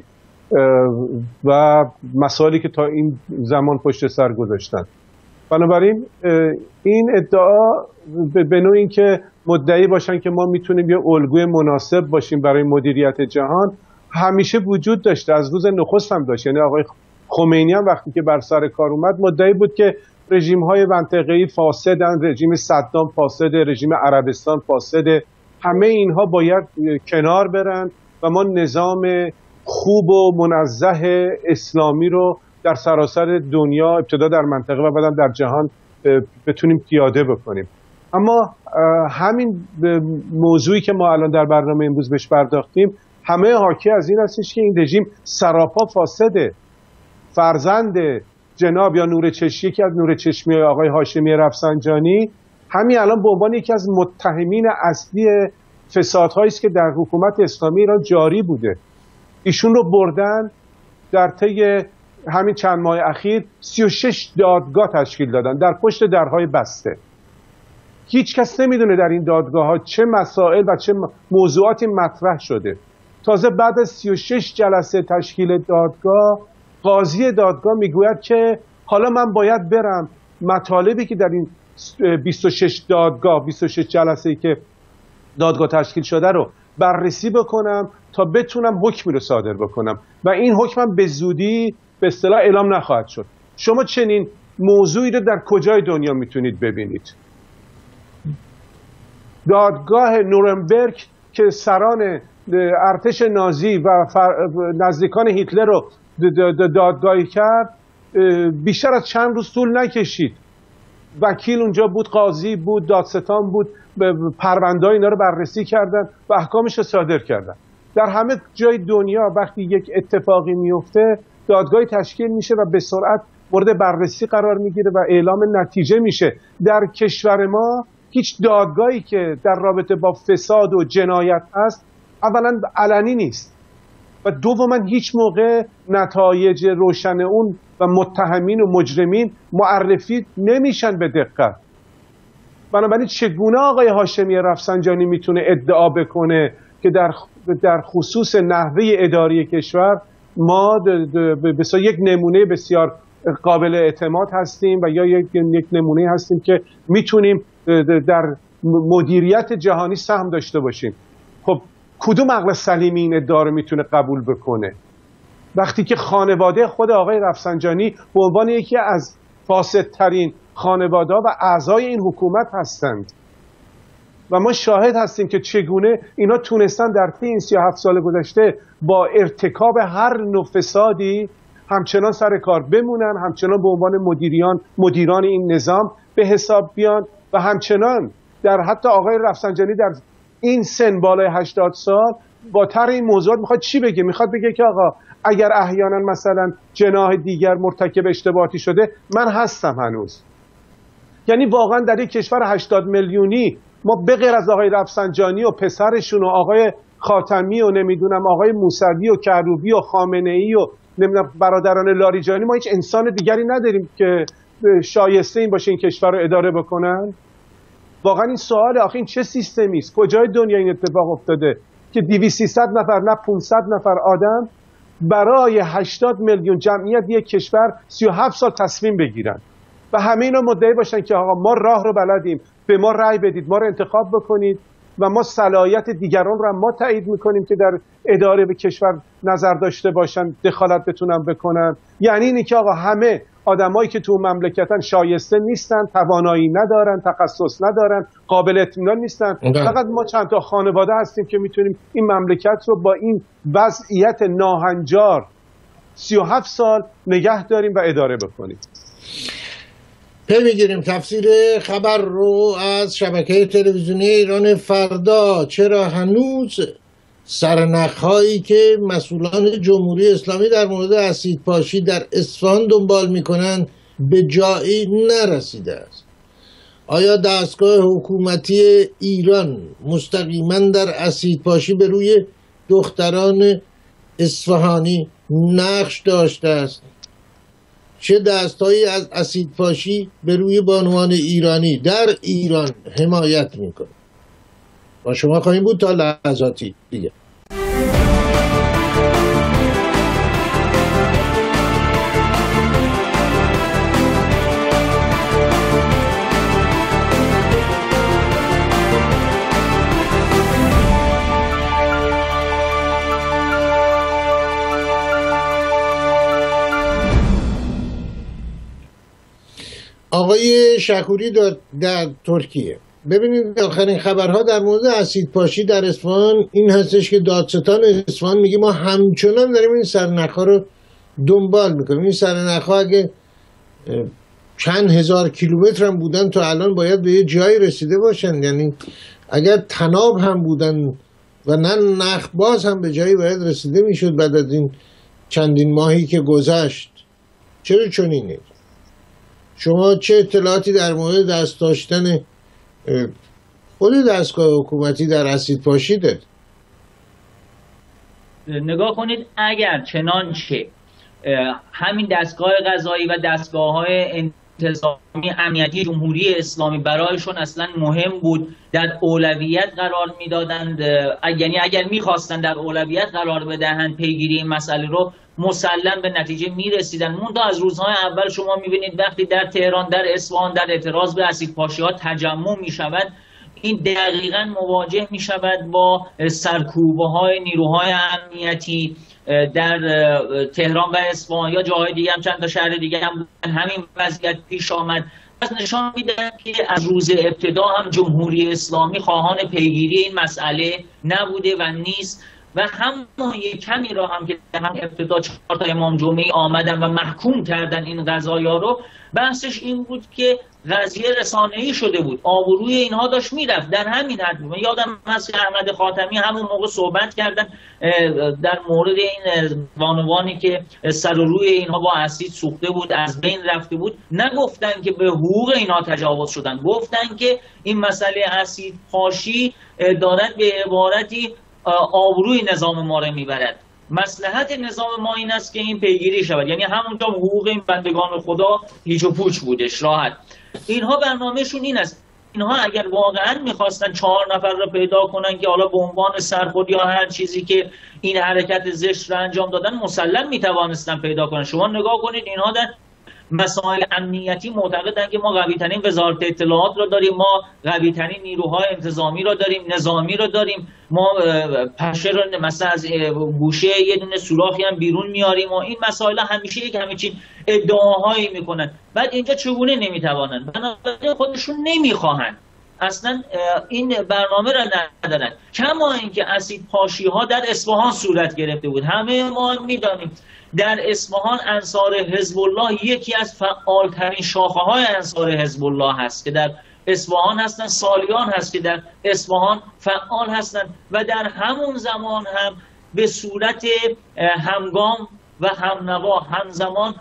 Speaker 2: و مسائلی که تا این زمان پشت سر گذاشتن. بنابراین این ادعا به نوع این که مدعی باشن که ما میتونیم یه الگوی مناسب باشیم برای مدیریت جهان همیشه وجود داشته، از روز نخست هم داشت. یعنی آقای خمینی هم وقتی که بر سر کار اومد مدعی بود که رژیم های منطقه‌ای فاسدن، رژیم صدام فاسده، رژیم عربستان فاسده، همه اینها باید کنار برن و ما نظام خوب و منزه اسلامی رو در سراسر دنیا ابتدا در منطقه و بعدم در جهان بتونیم پیاده بکنیم. اما همین موضوعی که ما الان در برنامه امروز بهش پرداختیم همه حاکی از این هستش که این رژیم سراپا فاسده. فرزند جناب یا نور چشمی که از نور چشمی آقای هاشمی رفسنجانی همین الان به عنوان یکی از متهمین اصلی فسادهایی است که در حکومت اسلامی ایران جاری بوده. ایشون رو بردن در طی همین چند ماه اخیر سی و شش دادگاه تشکیل دادن در پشت درهای بسته. هیچ کس نمیدونه در این دادگاه ها چه مسائل و چه موضوعاتی مطرح شده. تازه بعد از سی و شش جلسه تشکیل دادگاه قاضی دادگاه میگوید که حالا من باید برم مطالبی که در این بیست و شش دادگاه بیست و شش جلسه‌ای که دادگاه تشکیل شده رو بررسی بکنم تا بتونم حکمی رو صادر بکنم و این حکمم به زودی به اصطلاح اعلام نخواهد شد. شما چنین موضوعی رو در کجای دنیا میتونید ببینید؟ دادگاه نورنبرگ که سران ارتش نازی و نزدیکان هیتلر رو دادگاهی کرد بیشتر از چند روز طول نکشید. وکیل اونجا بود، قاضی بود، دادستان بود، پرونده اینا رو بررسی کردن و احکامش رو صادر کردن. در همه جای دنیا وقتی یک اتفاقی میفته دادگاهی تشکیل میشه و به سرعت مورد بررسی قرار میگیره و اعلام نتیجه میشه. در کشور ما هیچ دادگاهی که در رابطه با فساد و جنایت هست اولا علنی نیست و دوما هیچ موقع نتایج روشن اون و متهمین و مجرمین معرفی نمیشن به دقت. بنابراین چگونه آقای هاشمی رفسنجانی میتونه ادعا بکنه که در در خصوص نحوه اداری کشور ما بسیار یک نمونه بسیار قابل اعتماد هستیم و یا یک یک نمونه هستیم که میتونیم در مدیریت جهانی سهم داشته باشیم؟ خب کدوم عقل سلیمی این ادعا رو میتونه قبول بکنه وقتی که خانواده خود آقای رفسنجانی به عنوان یکی از فاسدترین خانواده و اعضای این حکومت هستند و ما شاهد هستیم که چگونه اینا تونستن در طی این سی و هفت سال گذشته با ارتکاب هر نوع فسادی همچنان سر کار بمونن، همچنان به عنوان مدیران مدیران این نظام به حساب بیان و همچنان در حتی آقای رفسنجانی در این سن بالای هشتاد سال با طرح این موضوعات میخواد چی بگه؟ میخواد بگه که آقا اگر احیانا مثلا جناح دیگر مرتکب اشتباهاتی شده من هستم هنوز. یعنی واقعا در یک کشور هشتاد میلیونی ما به غیر از آقای رفسنجانی و پسرشون و آقای خاتمی و نمیدونم آقای موسوی و کروبی و خامنه‌ای و نمیدونم برادران لاریجانی ما هیچ انسان دیگری نداریم که شایسته این باشه این کشور رو اداره بکنن؟ واقعا این سواله. آخه این چه سیستمی است؟ کجای دنیا این اتفاق افتاده که دویست سیصد نفر نه پانصد نفر آدم برای هشتاد میلیون جمعیت یک کشور سی و هفت سال تصمیم بگیرن و همه اینا مدعی باشن که آقا ما راه رو بلدیم، به ما رأی بدید، ما رو انتخاب بکنید و ما صلاحیت دیگران رو ما تایید میکنیم که در اداره به کشور نظر داشته باشن، دخالت بتونن بکنن. یعنی اینی که آقا همه آدمایی که تو مملکتن شایسته نیستن، توانایی ندارن، تخصص ندارن، قابل اطمینان نیستن. فقط ما چند تا خانواده هستیم که میتونیم این مملکت رو با این وضعیت ناهنجار سی و هفت سال نگه داریم و اداره بکنیم.
Speaker 1: پی میگیریم تفسیر خبر رو از شبکه تلویزیونی ایران فردا. چرا هنوز سرنخ‌هایی که مسئولان جمهوری اسلامی در مورد اسیدپاشی در اصفهان دنبال میکنن به جایی نرسیده است؟ آیا دستگاه حکومتی ایران مستقیما در اسیدپاشی به روی دختران اصفهانی نقش داشته است، چه دستهایی از اسیدپاشی به روی بانوان ایرانی در ایران حمایت میکنه. با شما خواهیم بود تا لحظاتی دیگه. آقای شکوری در, در ترکیه. ببینید آخرین خبرها در مورد اسیدپاشی در اصفهان این هستش که دادستان اصفهان میگه ما همچنان داریم این سرنخ‌ها رو دنبال میکنیم. این سرنخ‌ها اگه چند هزار کیلومتر هم بودن تا الان باید به یه جایی رسیده باشن، یعنی اگر تناب هم بودن و نه نخ باز هم به جایی باید رسیده میشد بعد از این چندین ماهی که گذشت. چرا چنینه؟ شما چه اطلاعاتی در مورد دست داشتن خود دستگاه حکومتی در اسیدپاشی دارید؟
Speaker 3: نگاه کنید، اگر چنانچه همین دستگاه قضایی و دستگاه‌های انتظامی امنیتی جمهوری اسلامی برایشون اصلا مهم بود، در اولویت قرار میدادند، یعنی اگر میخواستن در اولویت قرار بدهند پیگیری این مسئله رو، مسلم به نتیجه میرسیدن. منتها از روزهای اول شما میبینید وقتی در تهران، در اصفهان در اعتراض به اسیدپاشی‌ها تجمع میشود، این دقیقاً مواجه میشود با سرکوب‌های نیروهای امنیتی در تهران و اصفهان یا جاهای دیگه هم، چند تا شهر دیگه هم همین وضعیت پیش آمد. پس نشان میده که از روز ابتدا هم جمهوری اسلامی خواهان پیگیری این مسئله نبوده و نیست و همون یک کمی را هم که هم ابتدا چهار تا امام جمعه آمدن و محکوم کردن این قضایا رو، بحثش این بود که قضیه رسانه‌ای شده بود، آبروی اینها داشت میرفت. در همین حد بود. یادم هست که احمد خاتمی همون موقع صحبت کردن در مورد این بانوانی که سر و روی اینها با اسید سوخته بود، از بین رفته بود. نگفتن که به حقوق اینها تجاوز شدن، گفتن که این مسئله اسید پاشی دارد به عبارتی آبروی نظام ما رو میبرد. مصلحت نظام ما این است که این پیگیری شود، یعنی همونطور حقوق این بندگان خدا هیچ و پوچ بودش، راحت. اینها برنامهشون این است. اینها اگر واقعا میخواستن چهار نفر رو پیدا کنن که حالا به عنوان سرخود یا هر چیزی که این حرکت زشت رو انجام دادن، مسلم میتوانستن پیدا کنن. شما نگاه کنید، اینها در مسائل امنیتی معتقدن که ما قوی ترین وزارت اطلاعات رو داریم، ما قوی ترین نیروهای انتظامی رو داریم، نظامی رو داریم، ما پشه رو مثلا از گوشه یه دونه سوراخی هم بیرون میاریم و این مسائل همیشه یک همچین ادعاهایی میکنن. بعد اینجا چگونه نمیتوانن؟ بنابراین خودشون نمیخواهن، اصلا این برنامه را ندارن. کما اینکه اسیدپاشی ها در اصفهان صورت گرفته بود. همه ما میدانیم در اصفهان انصار حزب الله یکی از فعالترین شاخه های انصار حزب الله هست که در اصفهان هستن، سالیان هست که در اصفهان فعال هستن و در همون زمان هم به صورت همگام و همنوا همزمان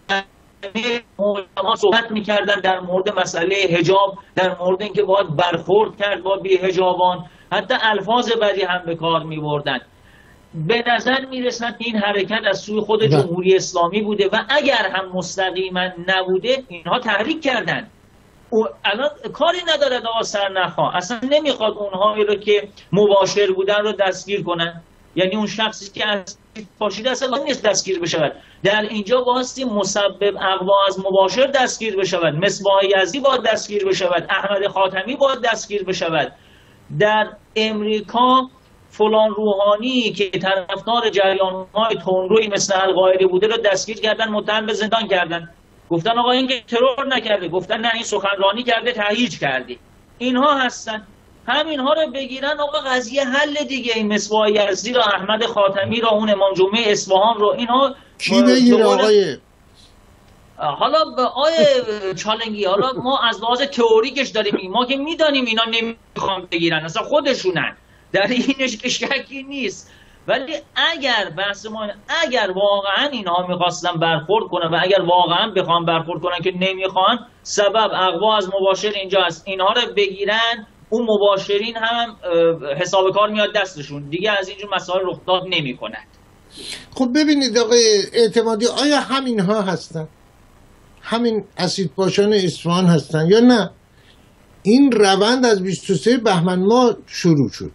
Speaker 3: ما صحبت میکردن در مورد مسئله حجاب، در مورد اینکه باید برخورد کرد با بی‌حجابان، حتی الفاظ بعدی هم به کار میبردن. به نظر میرسد این حرکت از سوی خود جمهوری اسلامی بوده و اگر هم مستقیما نبوده اینها تحریک کردن. الان کاری نداره آقا سرنخ‌ها، اصلا نمیخواد اونهایی رو که مباشر بودن رو دستگیر کنن، یعنی اون شخصی که از پاشیده اصلا نیست دستگیر بشود. در اینجا واسطی مسبب اغوا از مباشر دستگیر بشود، مصباح یزدی باید دستگیر بشود، احمد خاتمی باید دستگیر بشود. در امریکا فلان روحانی که طرفدار جریان‌های تندرویی مثل القاعده بوده رو دستگیر کردن، متهم به زندان کردن. گفتن آقا این که ترور نکرده، گفتن نه این سخنرانی کرده، تهییج کرده. اینها هستن. همینها رو بگیرن آقا قضیه حل دیگه. این مصباح یزدی رو، احمد خاتمی رو، اون امام جمعه اصفهان رو، اینها
Speaker 1: کی بگیره آقای؟
Speaker 3: حالا آقای چالنگی، حالا ما از لحاظ تئوریکش داریم، ما که میدانیم اینا نمیخوان بگیرن، اصلا خودشونن، در اینش که شکی نیست. ولی اگر بحث ما اگر واقعا اینها میخواستن برخورد کنن و اگر واقعا بخوان برخورد کنن که نمیخوان، سبب اغوا از مباشر اینجا است. اینها رو بگیرن، اون مباشرین هم حساب کار میاد دستشون، دیگه از اینجور مسائل رخ داد نمیکنن.
Speaker 1: خب ببینید آقای اعتمادی، آیا همین ها هستن؟ همین اسیدپاشان اصفهان هستن یا نه؟ این روند از بیست و سه بهمن ماه شروع شد.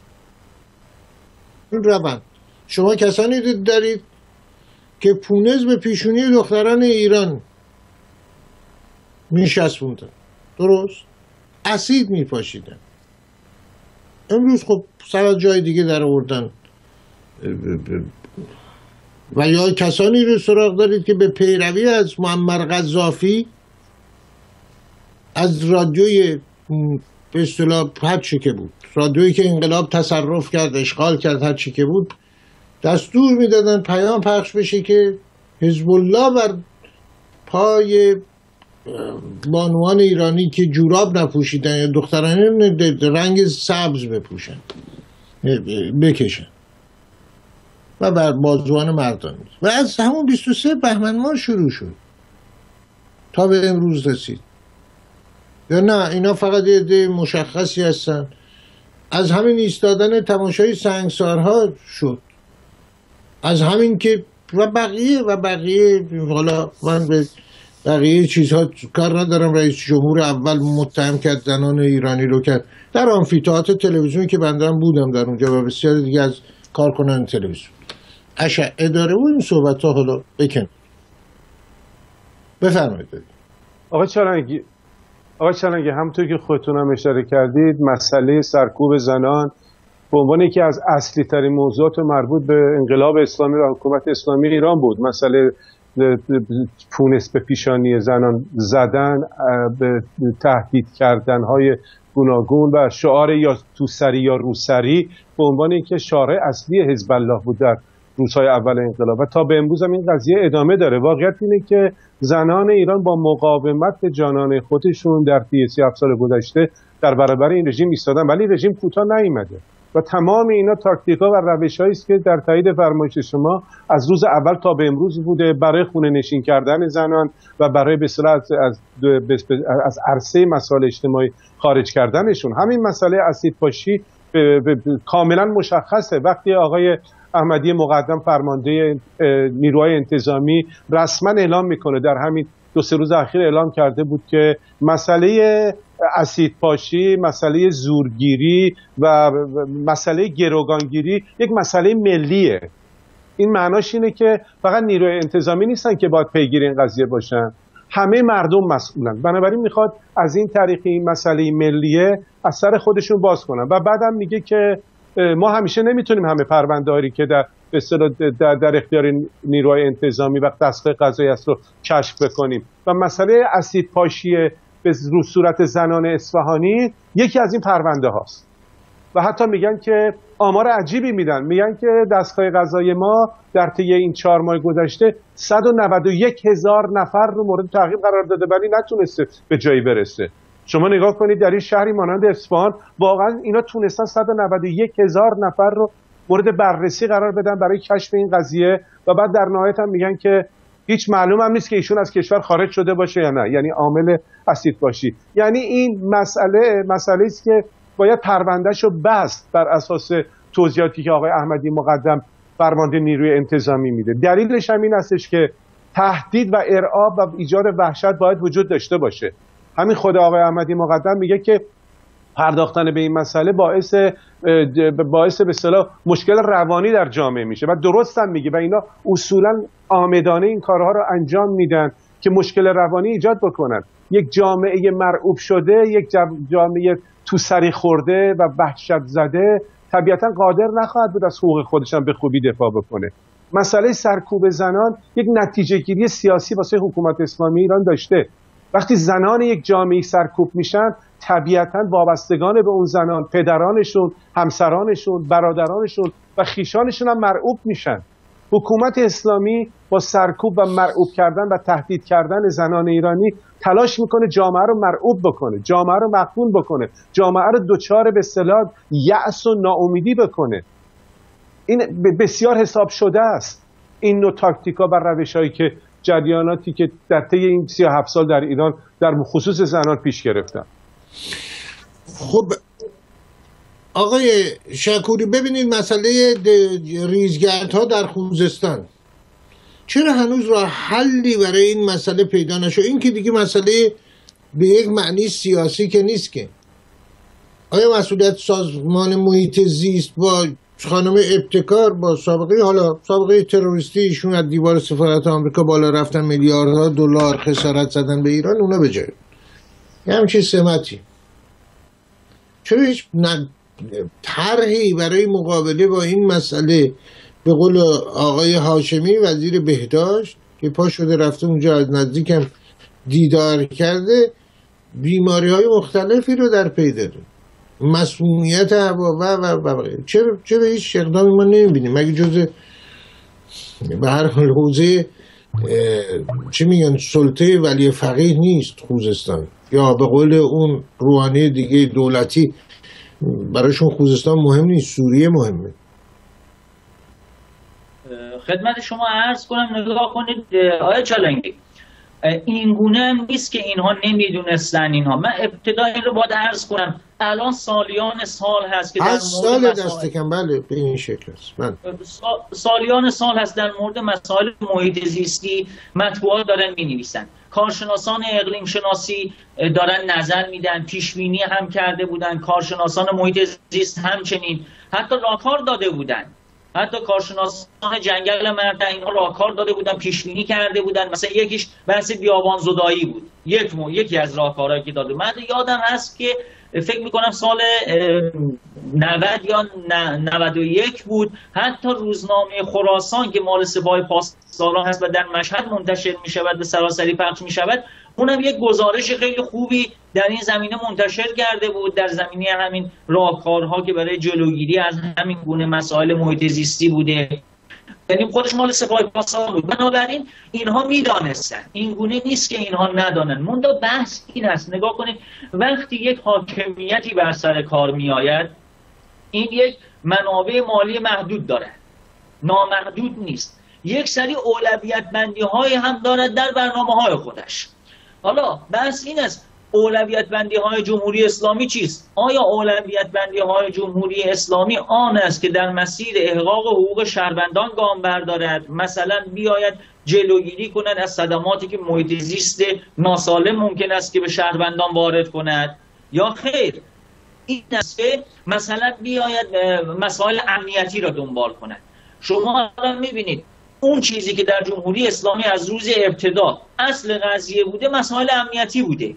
Speaker 1: این روند شما کسانی دارید که پونز به پیشونی دختران ایران میشسبوندن، درست؟ اسید میپاشیدن. امروز خب سر از جای دیگه در آوردن. و یا کسانی رو سراغ دارید که به پیروی از معمر قذافی از رادیوی به اصطلاح هر چی که بود، رادیویی که انقلاب تصرف کرد، اشغال کرد، هر چی که بود، دستور میدادن پیام پخش بشه که حزب الله بر پای بانوان ایرانی که جوراب نپوشیدن یا دختران رنگ سبز بپوشن بکشن و بر بازوان مردان. و از همون بیست و سه بهمن ماه شروع شد تا به امروز رسید. یا نه اینا فقط یه عده مشخصی هستن؟ از همین ایستادن تماشای سنگسارها شد، از همین که و بقیه و بقیه. حالا من به بقیه چیزها کار ندارم. رئیس جمهور اول متهم کرد زنان ایرانی رو، کرد در آمفی‌تئاتر تلویزیونی که بنده هم بودم در اونجا و بسیار دیگه از کارکنان تلویزیون اشعه داره و این صحبت ها. حالا بکن بفرمایید.
Speaker 2: آقای چالنگی آقای چالنگی همونطور که خودتون هم اشاره کردید، مسئله سرکوب زنان به عنوان یکی از اصلی ترین موضوعات مربوط به انقلاب اسلامی و حکومت اسلامی ایران بود. مسئله پونس به پیشانی زنان زدن، به تهدید کردن های گوناگون و شعار یا توسری یا روسری به عنوان اینکه شعار اصلی حزب الله بود در روزهای اول انقلاب و تا به امروز هم این قضیه ادامه داره. واقعیت اینه که زنان ایران با مقاومت جانانه خودشون در طی سی و هفت سال گذشته در برابر این رژیم ایستادن، ولی رژیم کوتاه نیامده و تمام اینا تاکتیکا و روش‌هایی است که در تایید فرمایش شما از روز اول تا به امروز بوده برای خونه نشین کردن زنان و برای به اصطلاح از از, از عرصه مسائل اجتماعی خارج کردنشون. همین مسئله اسیدپاشی کاملا مشخصه. وقتی آقای احمدی مقدم فرمانده نیروهای انتظامی رسما اعلام میکنه، در همین دو سه روز اخیر اعلام کرده بود که مسئله اسیدپاشی، مسئله زورگیری و مسئله گروگانگیری یک مسئله ملیه. این معناش اینه که فقط نیروی انتظامی نیستن که باید پیگیر این قضیه باشن، همه مردم مسئولن. بنابراین میخواد از این طریق این مسئله ملیه از سر خودشون باز کنن و بعدم میگه که ما همیشه نمیتونیم همه پرونده‌ای که در به اصطلاح در, در اختیار نیروهای انتظامی و دستگاه قضایی است رو کشف بکنیم. و مسئله اسیدپاشی به صورت زنان اصفهانی یکی از این پرونده هاست و حتی میگن که آمار عجیبی میدن، میگن که دستگاه قضایی ما در طی این چهار ماه گذشته صد و نود و یک هزار نفر رو مورد تعقیب قرار داده ولی نتونسته به جایی برسه. شما نگاه کنید در این شهری مانند اصفهان واقعا اینا تونستن صد و نود و یک هزار نفر رو مورد بررسی قرار بدن برای کشف این قضیه و بعد در نهایت هم میگن که هیچ معلوم هم نیست که ایشون از کشور خارج شده باشه یا نه، یعنی عامل اسیدپاشی. یعنی این مسئله مسئله است که باید پروندهشو بست بر اساس توضیحاتی که آقای احمدی مقدم فرمانده نیروی انتظامی میده. دلیلش هم این هستش که تهدید و ارعاب و ایجاد وحشت باید وجود داشته باشه. همین خود آقای احمدی مقدم میگه که پرداختن به این مسئله باعث باعث به اصطلاح مشکل روانی در جامعه میشه و درست هم میگه و اینا اصولا آمدانه این کارها رو انجام میدن که مشکل روانی ایجاد بکنن. یک جامعه مرعوب شده، یک جامعه تو سری خورده و وحشت زده طبیعتا قادر نخواهد بود از حقوق خودش هم به خوبی دفاع بکنه. مسئله سرکوب زنان یک نتیجه گیری سیاسی واسه حکومت اسلامی ایران داشته. وقتی زنان یک جامعه سرکوب میشن طبیعتا وابستگان به اون زنان، پدرانشون، همسرانشون، برادرانشون و خیشانشون هم مرعوب میشن. حکومت اسلامی با سرکوب و مرعوب کردن و تهدید کردن زنان ایرانی تلاش میکنه جامعه رو مرعوب بکنه، جامعه رو مخفون بکنه، جامعه رو دوچار به اصطلاح یأس و ناامیدی بکنه. این بسیار حساب شده است. این نوع تاکتیکا و روش‌هایی که جریاناتی که در طی این سی و هفت سال در ایران در خصوص زنان پیش گرفتن.
Speaker 1: خب آقای شکوری ببینید مسئله ریزگردها در خوزستان چرا هنوز راه حلی برای این مسئله پیدا نشد؟ این که دیگه مسئله به یک معنی سیاسی که نیست که. آیا مسئولیت سازمان محیط زیست با خانم ابتکار با سابقه حالا سابقه تروریستی ایشون از دیوار سفارت آمریکا بالا رفتن میلیاردها دلار خسارت زدن به ایران اونا به جای یه همچین سمتی چرا هیچ طرحی برای مقابله با این مسئله به قول آقای هاشمی وزیر بهداشت که پا شده رفته اونجا از نزدیکم دیدار کرده بیماری های مختلفی رو در پی داره مسمومیت هوا و و و چرا چرا هیچ اقدامی ما نمیبینیم مگه جز به هر حال حوزه چی میگن سلطه ولی فقیه نیست خوزستان یا به قول اون روحانی دیگه دولتی برایشون خوزستان مهم نیست سوریه مهمه.
Speaker 3: خدمت شما عرض کنم نگاه کنید آیا چالنگی این گونه هم نیست که اینها نمیدونستن اینها. من ابتدا این رو باید عرض کنم الان سالیان سال هست که در
Speaker 1: مورد سال
Speaker 3: مسائل...
Speaker 1: دست کم بله به این شکل است. من
Speaker 3: سالیان سال هست در مورد مسائل محیط زیستی مطبوعات دارن مینویسن، کارشناسان اقلیم شناسی دارن نظر میدن، پیش بینی هم کرده بودن، کارشناسان محیط زیست همچنین حتی راهکار داده بودن، حتی کارشناسان جنگل مرتع اینها راهکار داده بودن، پیش بینی کرده بودن. مثلا یکیش بحث بیابان زدایی بود، یک مو یکی از راهکارهایی که داده. من یادم هست که فکر میکنم سال نود یا نود و یک بود، حتی روزنامه خراسان که مال سپاه پاسداران هست و در مشهد منتشر میشود و سراسری پخش میشود، اونم یک گزارش خیلی خوبی در این زمینه منتشر کرده بود، در زمینه همین راهکارها که برای جلوگیری از همین گونه مسائل محیط زیستی بوده. یعنی خودش مال سپاه پاسداران بود. بنابراین اینها میدانستن، این گونه نیست که اینها ندانن. منتها بحث این است، نگاه کنید وقتی یک حاکمیتی بر سر کار میآید این یک منابع مالی محدود داره، نامحدود نیست، یک سری اولویت بندی های هم دارد در برنامه های خودش. حالا بحث این است اولویت بندی های جمهوری اسلامی چیست؟ آیا اولویت بندی های جمهوری اسلامی آن است که در مسیر احقاق حقوق شهروندان گام بردارد، مثلا بیاید جلوگیری کند از صدماتی که محیط زیست ناسالم ممکن است که به شهروندان وارد کند، یا خیر این است که مثلا بیاید مسائل امنیتی را دنبال کند؟ شما الان میبینید اون چیزی که در جمهوری اسلامی از روز ابتدا اصل قضیه بوده مسائل امنیتی بوده.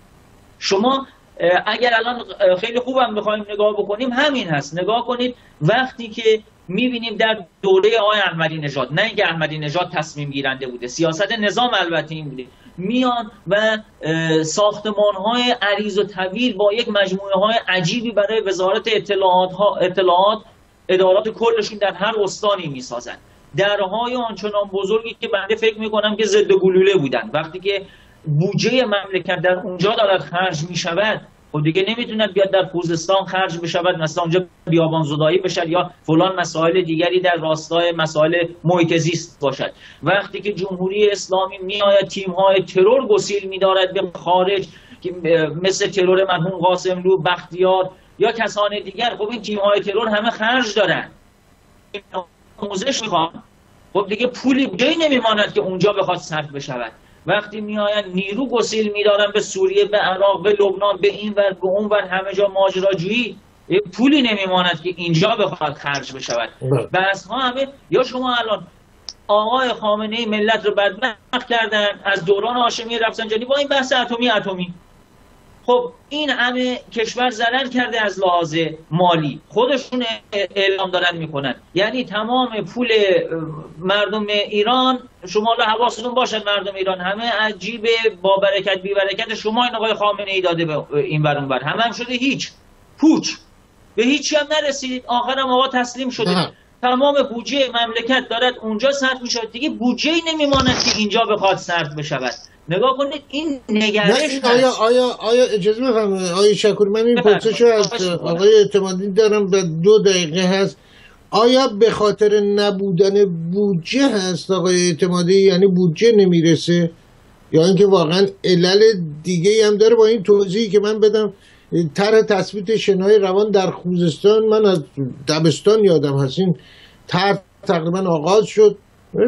Speaker 3: شما اگر الان خیلی خوبم بخوایم نگاه بکنیم همین هست. نگاه کنید وقتی که میبینیم در دوره آقای احمدی نژاد، نه اینکه احمدی نژاد تصمیم گیرنده بوده، سیاست نظام البته این بوده، میان و ساختمان‌های عریض و طویل با یک مجموعه های عجیبی برای وزارت اطلاعات ها اطلاعات ادارات کلشون در هر استانی میسازن، درهای آنچنان بزرگی که بنده فکر میکنم که ضد گلوله بودن. وقتی که بودجه مملکت در اونجا دارد خرج میشود، خب دیگه نمیتوند بیاد در خوزستان خرج بشود، مثلا اونجا بیابان زدایی بشد یا فلان مسائل دیگری در راستای مسائل محیط زیست باشد. وقتی که جمهوری اسلامی میآید تیم‌های ترور گسیل می‌دارد به خارج که مثل ترور مرحوم قاسملو، بختیار یا کسان دیگر، خب این تیم‌های ترور همه خرج دارن، آموزش می‌خوان، خب دیگه پولی جایی نمیماند که اونجا بخواد صرف بشود. وقتی میآیند نیرو گسیل می‌دارن به سوریه، به عراق، به لبنان، به این ور به اون ور، همه جا ماجراجویی، پولی نمیماند که اینجا بخواد خرج بشود. بحث ها همه، یا شما الان آقای خامنه‌ای ملت رو بدبخت کردن، از دوران هاشمی رفسنجانی با این بحث اتمی اتمی خب این همه کشور ضرر کرده از لحاظ مالی، خودشون اعلام دارن میکنن، یعنی تمام پول مردم ایران، شما لا حواستون باشد مردم ایران همه عجیب با برکت بی برکت شما این آقای خامنه ای داده به این ور اون ور، همه هم شده هیچ، پوچ، به هیچی هم نرسید، آخرم آقا تسلیم شده. نه. تمام بودجه مملکت دارد اونجا صرف میشه، دیگه بودجه نمیماند که اینجا بخواد صرف بشود. نگاه کنید این نگرش
Speaker 1: آیا آیا آیا اجازه بفرمایید آقای شکوری، من این پرسش رو از آقای اعتمادی دارم و دو دقیقه هست. آیا به خاطر نبودن بودجه هست آقای اعتمادی، یعنی بودجه نمیرسه، یا اینکه واقعا علل دیگه هم داره؟ با این توضیحی که من بدم طرح تثبیت شنای روان در خوزستان، من از دبستان یادم هست این طرح تقریبا آغاز شد،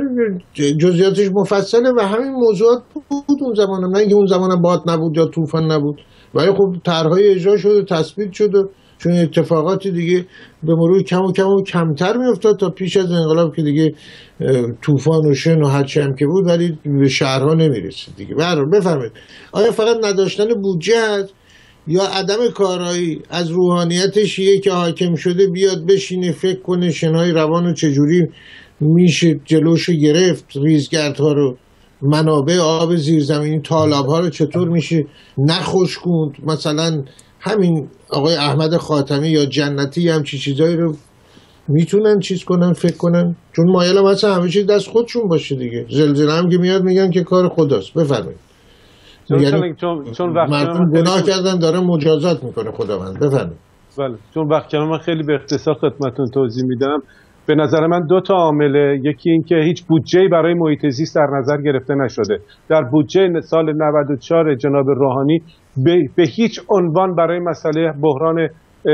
Speaker 1: جزئیاتش مفصله و همین موضوعات بود اون زمانم، نه اینکه اون زمانم باد نبود یا طوفان نبود، ولی خب طرح‌های اجرا شد و تثبیت شد و چون اتفاقاتی دیگه به مرور کم و کم و کمتر میافتاد تا پیش از انقلاب که دیگه طوفان و شن و هرچی هم که بود ولی به شهرها نمیرسید دیگه. برام بفرمایید آیا فقط نداشتن بودجه هست یا عدم کارایی از روحانیت شیعه که حاکم شده بیاد بشینه فکر کنه شنای روان رو چجوری میشه جلوشو گرفت، ریزگردها رو، منابع آب زیرزمینی، تالاب‌ها رو چطور میشه نخشکوند؟ مثلا همین آقای احمد خاتمی یا جنتی هم چی چیزایی رو میتونن چیز کنن فکر کنن، چون مایل هم اصلا همه چیز دست خودشون باشه دیگه. زلزله هم که میاد میگن که کار خداست. بفرمایید.
Speaker 2: چون یعنی چون چون وقت
Speaker 1: مردم گناه کردن داره مجازات میکنه خداوند. بفرمایید.
Speaker 2: بله چون وقت کلام من خیلی به اختصار خدمتتون توضیح میدم. به نظر من دو تا عامله، یکی این که هیچ بودجه‌ای برای محیط زیست در نظر گرفته نشده. در بودجه سال نود و چهار جناب روحانی به, به هیچ عنوان برای مسئله بحران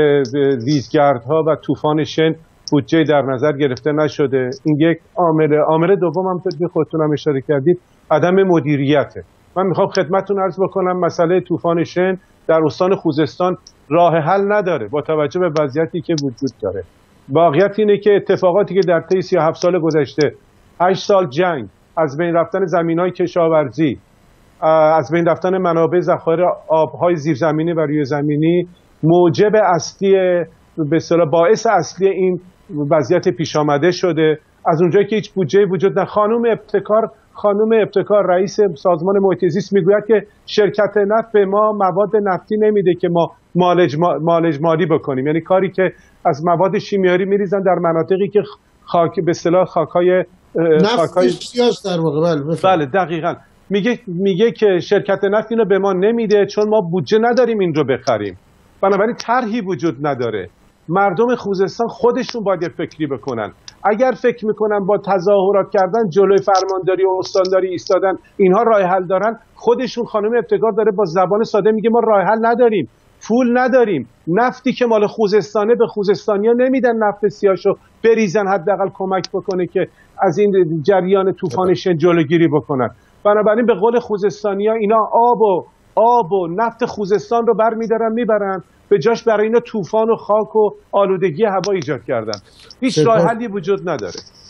Speaker 2: ریزگردها و طوفان شن بودجه در نظر گرفته نشده. این یک عامله. عامل دوم هم که خودتون هم اشاره کردید عدم مدیریته. من میخوام خدمتتون عرض بکنم مسئله طوفان شن در استان خوزستان راه حل نداره با توجه به وضعیتی که وجود داره. واقعیت اینه که اتفاقاتی که در طی سی و هفت سال گذشته، هشت سال جنگ، از بین رفتن زمین‌های کشاورزی، از بین رفتن منابع ذخایر آب‌های زیرزمینی و ریززمینی موجب اصلی به اصطلاح باعث اصلی این وضعیت پیش آمده شده. از اونجایی که هیچ بودجه وجود نداره، خانم ابتکار خانم ابتکار رئیس سازمان محیط زیست میگوید که شرکت نفت به ما مواد نفتی نمیده که ما مالج مالج مالی بکنیم، یعنی کاری که از مواد شیمیایی میریزن در مناطقی که خاک به اصطلاح خاکای
Speaker 1: خاکای سیاست در واقع. بله
Speaker 2: بله دقیقاً میگه میگه که شرکت نفت اینو به ما نمیده چون ما بودجه نداریم این رو بخریم. بنابراین طرحی وجود نداره. مردم خوزستان خودشون باید فکری بکنن. اگر فکر میکنن با تظاهرات کردن جلوی فرمانداری و استانداری ایستادن اینها راه حل دارن، خودشون خانم ابتکار داره با زبان ساده میگه ما راه حل نداریم، پول نداریم، نفتی که مال خوزستانه به خوزستانیا نمیدن نفت سیاهشو بریزن حداقل کمک بکنه که از این جریان طوفان شن جلوگیری بکنن. بنابراین به قول خوزستانیا اینا آب و آب و نفت خوزستان رو برمیدارن میبرن، به جاش برای اینا طوفان و خاک و آلودگی هوا ایجاد کردن. هیچ راه حلی وجود نداره.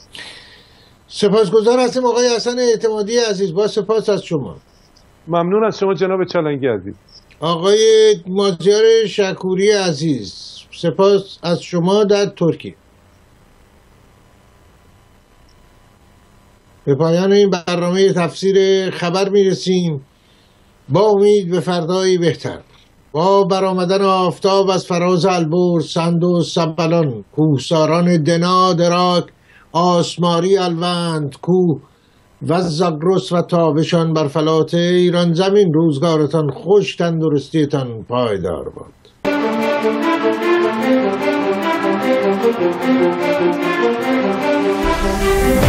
Speaker 1: سپاسگزار هستیم آقای حسن اعتمادی عزیز، با سپاس از شما.
Speaker 2: ممنون از شما جناب چالنگی عزیز.
Speaker 1: آقای مازیار شکوری عزیز، سپاس از شما در ترکیه. به پایان این برنامه تفسیر خبر میرسیم با امید به فردایی بهتر. با برآمدن آفتاب از فراز البرز، سند و سبلان، کوهساران دنا دراک، آسماری الوند کوه و زاگرس و تابشان بر فلات ایران زمین، روزگارتان خوش، تندرستیتان پایدار باد.